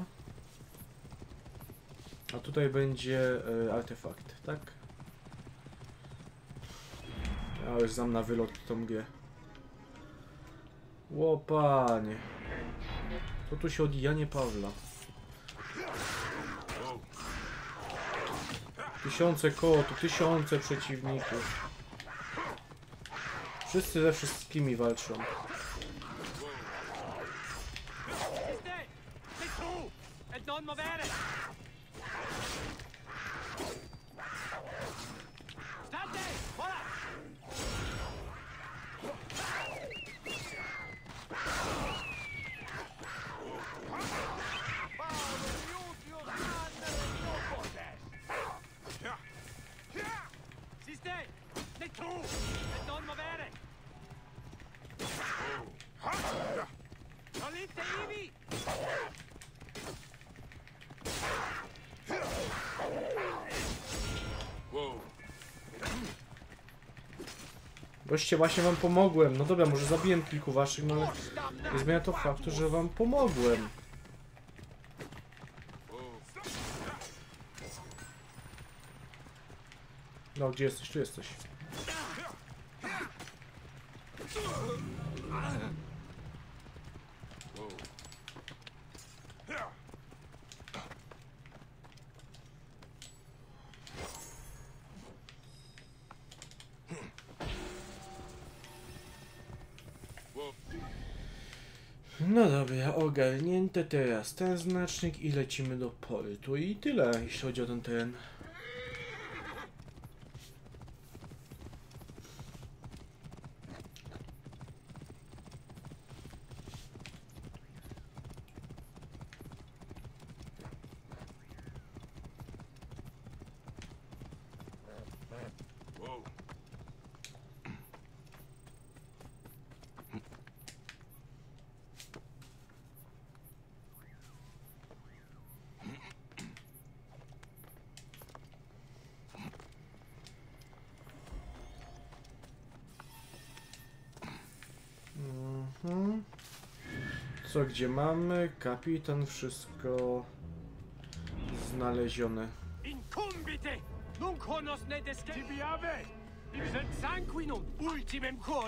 A tutaj będzie artefakt, tak? Ja już znam na wylot tą grę. Łopanie. To tu się od Janie Pawla. Tysiące koło, to tysiące przeciwników. Wszyscy ze wszystkimi walczą. Goście, właśnie wam pomogłem. No dobra, może zabiłem kilku waszych, no ale nie zmienia to faktu, że wam pomogłem. No, gdzie jesteś? Tu jesteś. No dobra, ogarnięte teraz ten znacznik i lecimy do portu i tyle, jeśli chodzi o ten teren. Co, gdzie mamy? Kapitan, wszystko znalezione. Incumbite! Non conos ne describiave! Ibsen sanguinum ultimem quod!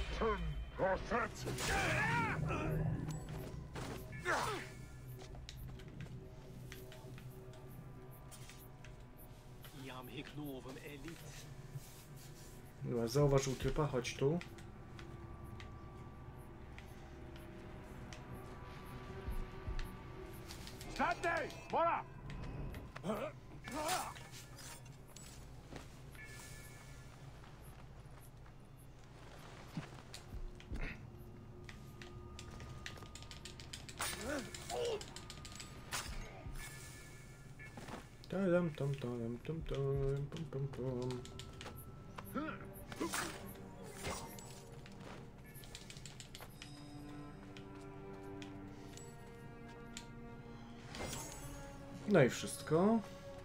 Iam hic novum elit. Dobra, zauważył typa, chodź tu. Stadney! Mora! Tam tam tam tam tam pum pum pum. No i wszystko.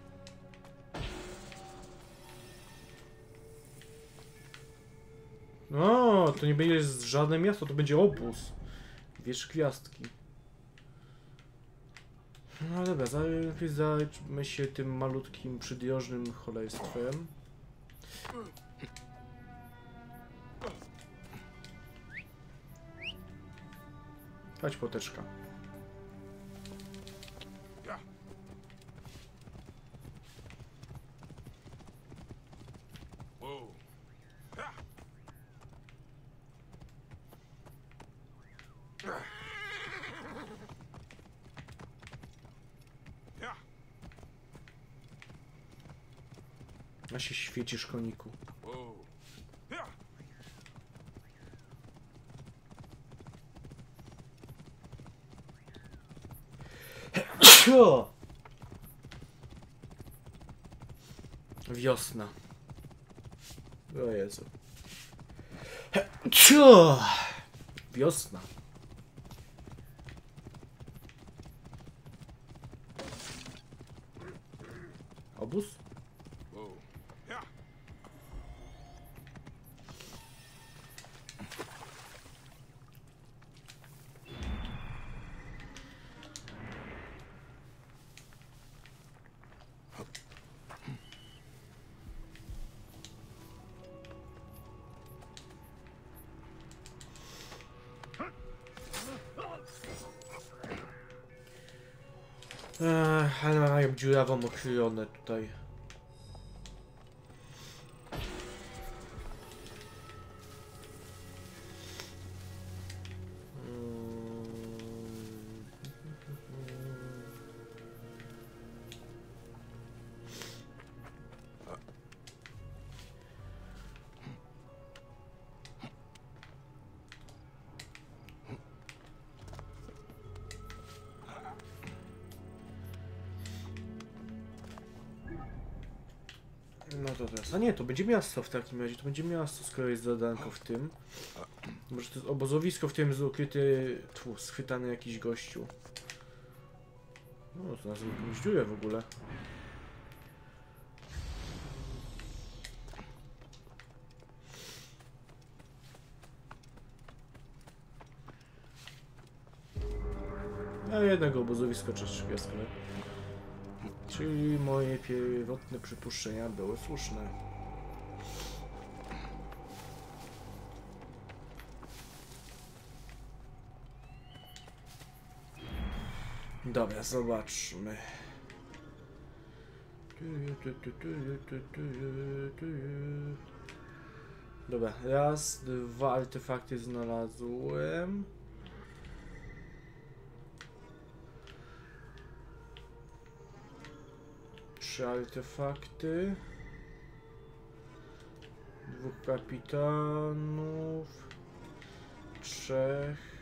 No, to nie będzie żadne miasto, to będzie obóz. Wież gwiazdki. No dobra, najpierw zajmę się tym malutkim, przydrożnym cholerstwem. Chodź, poteczka. A się świecisz, koniku. Wiosna. O Jezu. Wiosna. Obóz? Ale mają dziurawą okryjonę tutaj. No to teraz. A nie, to będzie miasto w takim razie. To będzie miasto, skoro jest zadanko w tym. Może to jest obozowisko, w którym jest schwytany jakiś gościu. No, to nas jakąś dziurę w ogóle. A jednego obozowiska czeszczykowskiego. Czyli moje pierwotne przypuszczenia były słuszne. Dobra, zobaczmy. Dobra, raz, dwa artefakty znalazłem. Trzy artefakty. Dwóch kapitanów. Trzech.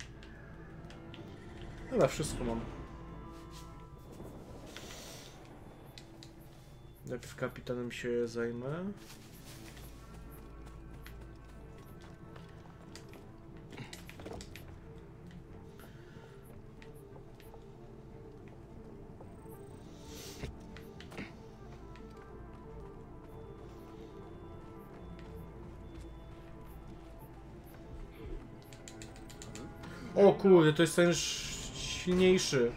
Dobra, wszystko mam. Najpierw kapitanem się zajmę. O kurde, to jest ten silniejszy.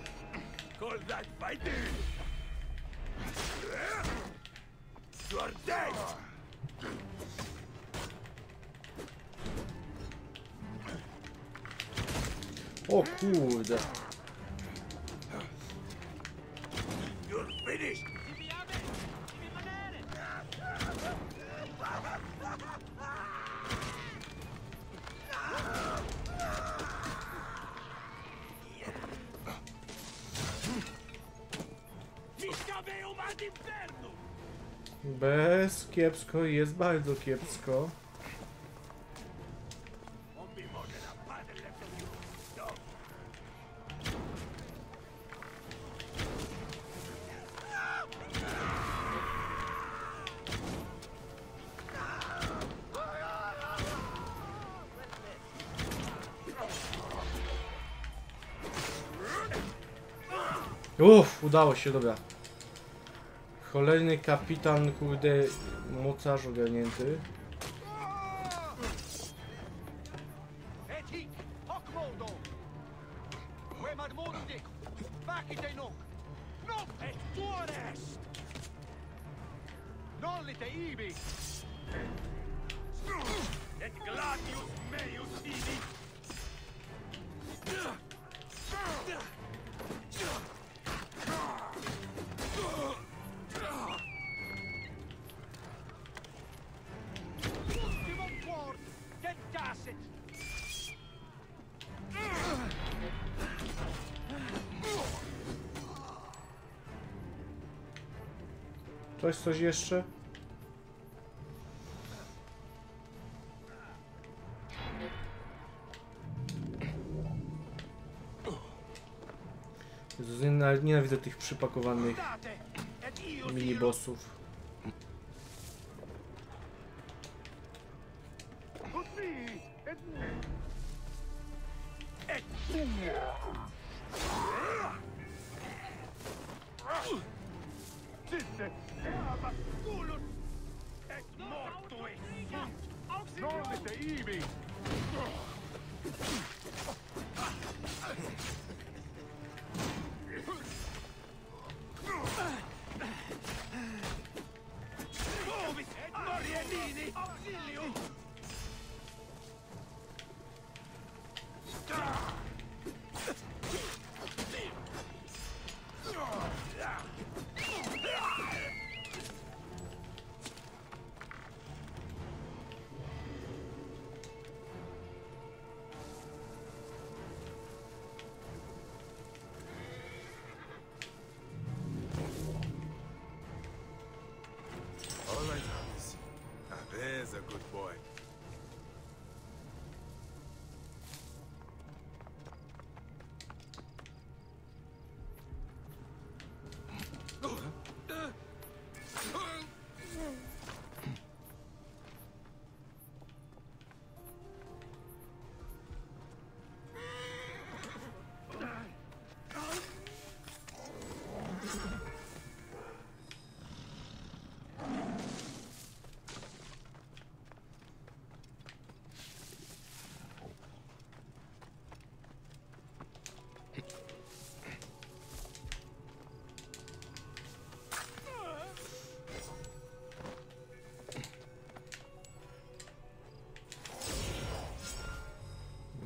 O kurde. Bez kiepsko, jest bardzo kiepsko. Udało się, dobra. Kolejny kapitan, kurde, mocarz ogarnięty. Coś jeszcze? Jezu, nienawidzę tych przypakowanych mini-bossów.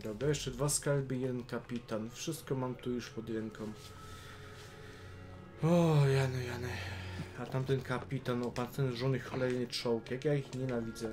Dobra, jeszcze 2 skarby, 1 kapitan. Wszystko mam tu już pod ręką. O, Jany. A tamten kapitan, opancerzony cholerny czołg. Jak ja ich nienawidzę.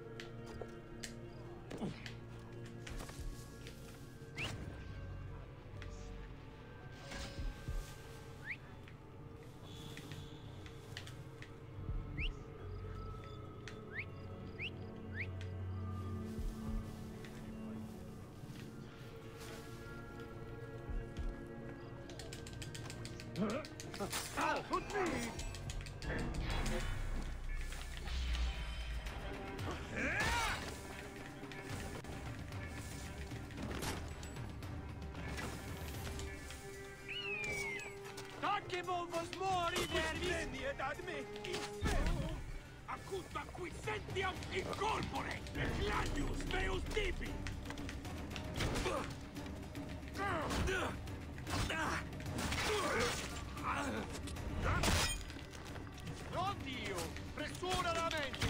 Oddio! Pressura la mente!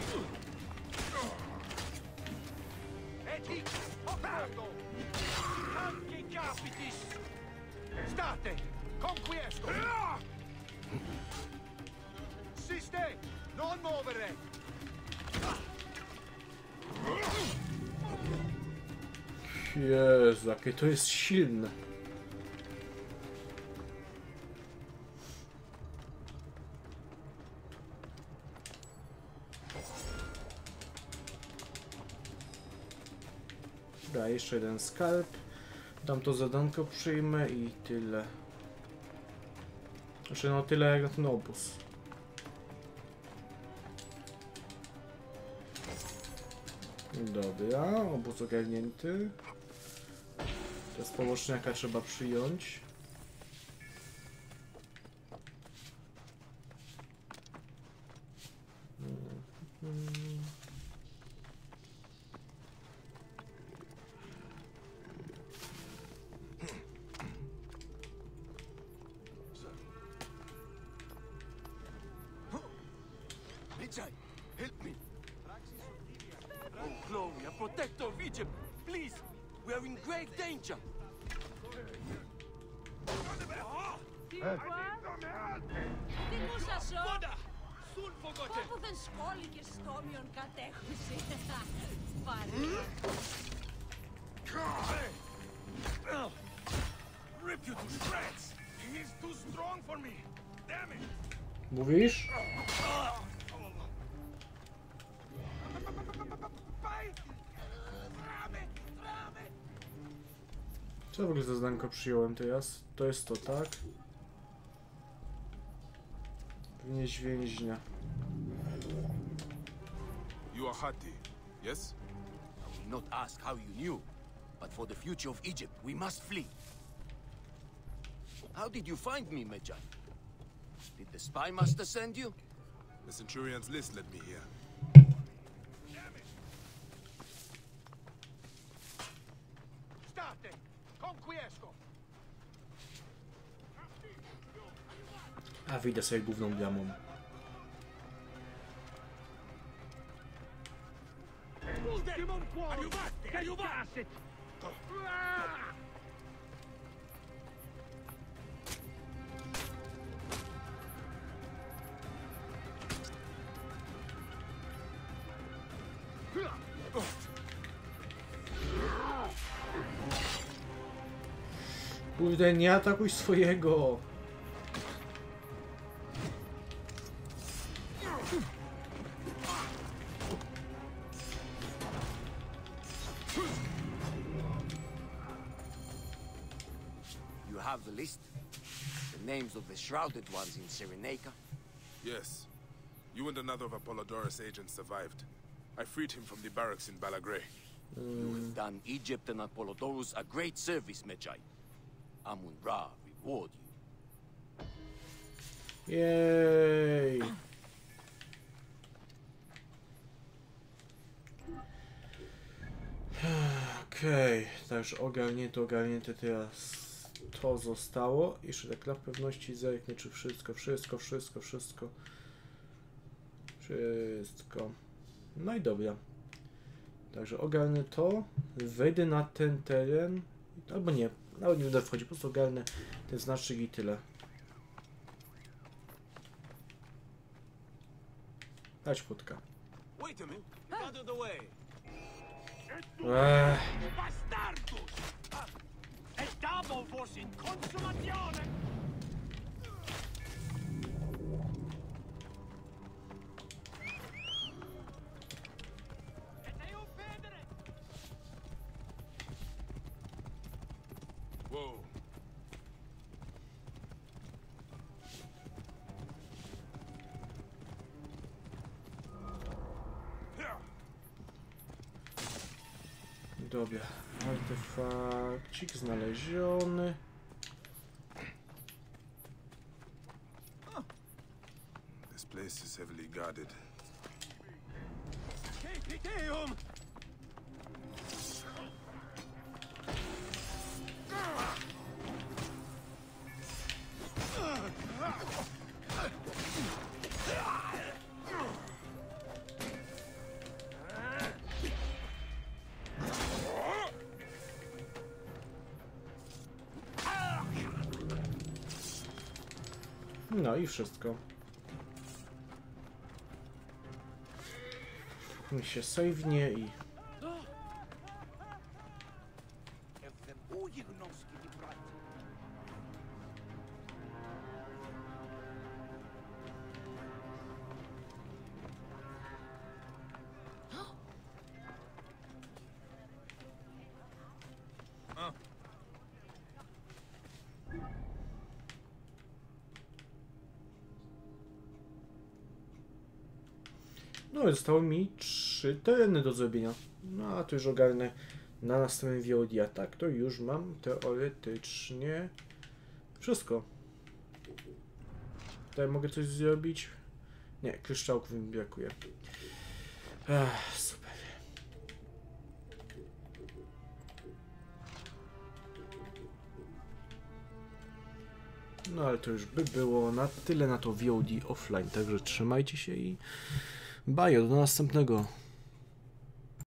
E ti aperto! Anche capitis! State! Conquiesco! Siste! Non muovere! Jezu, jakie to jest silne. Dobra, jeszcze jeden skarb. Dam to zadanko, przyjmę i tyle. Znaczy no tyle jak na ten obóz. Dobra, obóz ogarnięty. Teraz poboczniaka trzeba przyjąć. Medjay, help me. Oh, Gloria, protector of Egypt, please. We are in grave danger. Τι μου σας σώ! Πόπο δεν σκόληκε στόμιον κατέχουσε. Παρέα. Rip you to shreds! He's too strong for me! Damn it! Mówisz? Co w ogóle za zadanko przyjąłem teraz? To jest to, tak? Wnieść więźnia. You are Hati, yes? I will not ask how you knew, but for the future of Egypt, we must flee. How did you find me, Medjay? Did the spy master send you? The Centurion's list led me here. State! Conquiesco! A wyjdę sobie główną bramą. Ultimum quorum! Aiutate! Kurde, nie atakuj swojego! You have the list? The names of the shrouded ones in Cyrenaica? Yes. You and another of Apollodorus' agents survived. I freed him from the barracks in Balagray. You have done Egypt and Apollodorus a great service, Medjay. Amun-Ra reward you. Jej! Okej, to już ogarnięte teraz to zostało. Jeszcze tak dla pewności zerknę, czy wszystko. No i dobra. Także ogarnę to, wejdę na ten teren, albo nie, nawet nie będę wchodzić, po prostu ogarnę ten znacznik i tyle. Dać płotka. Wait a minute. Out of the way. Bastardus! Estavo vos in consumazione! Whoa. Dobra, artefakcik znaleziony. This place is heavily guarded. Capiteum! No i wszystko. Mi się save'nie i... No i zostało mi 3 tereny do zrobienia. No a to już ogarnę na następnym VOD, a tak to już mam teoretycznie wszystko. Tutaj mogę coś zrobić? Nie, kryształków mi brakuje. Super. No ale to już by było na tyle na to VOD offline, także trzymajcie się i bye, do następnego.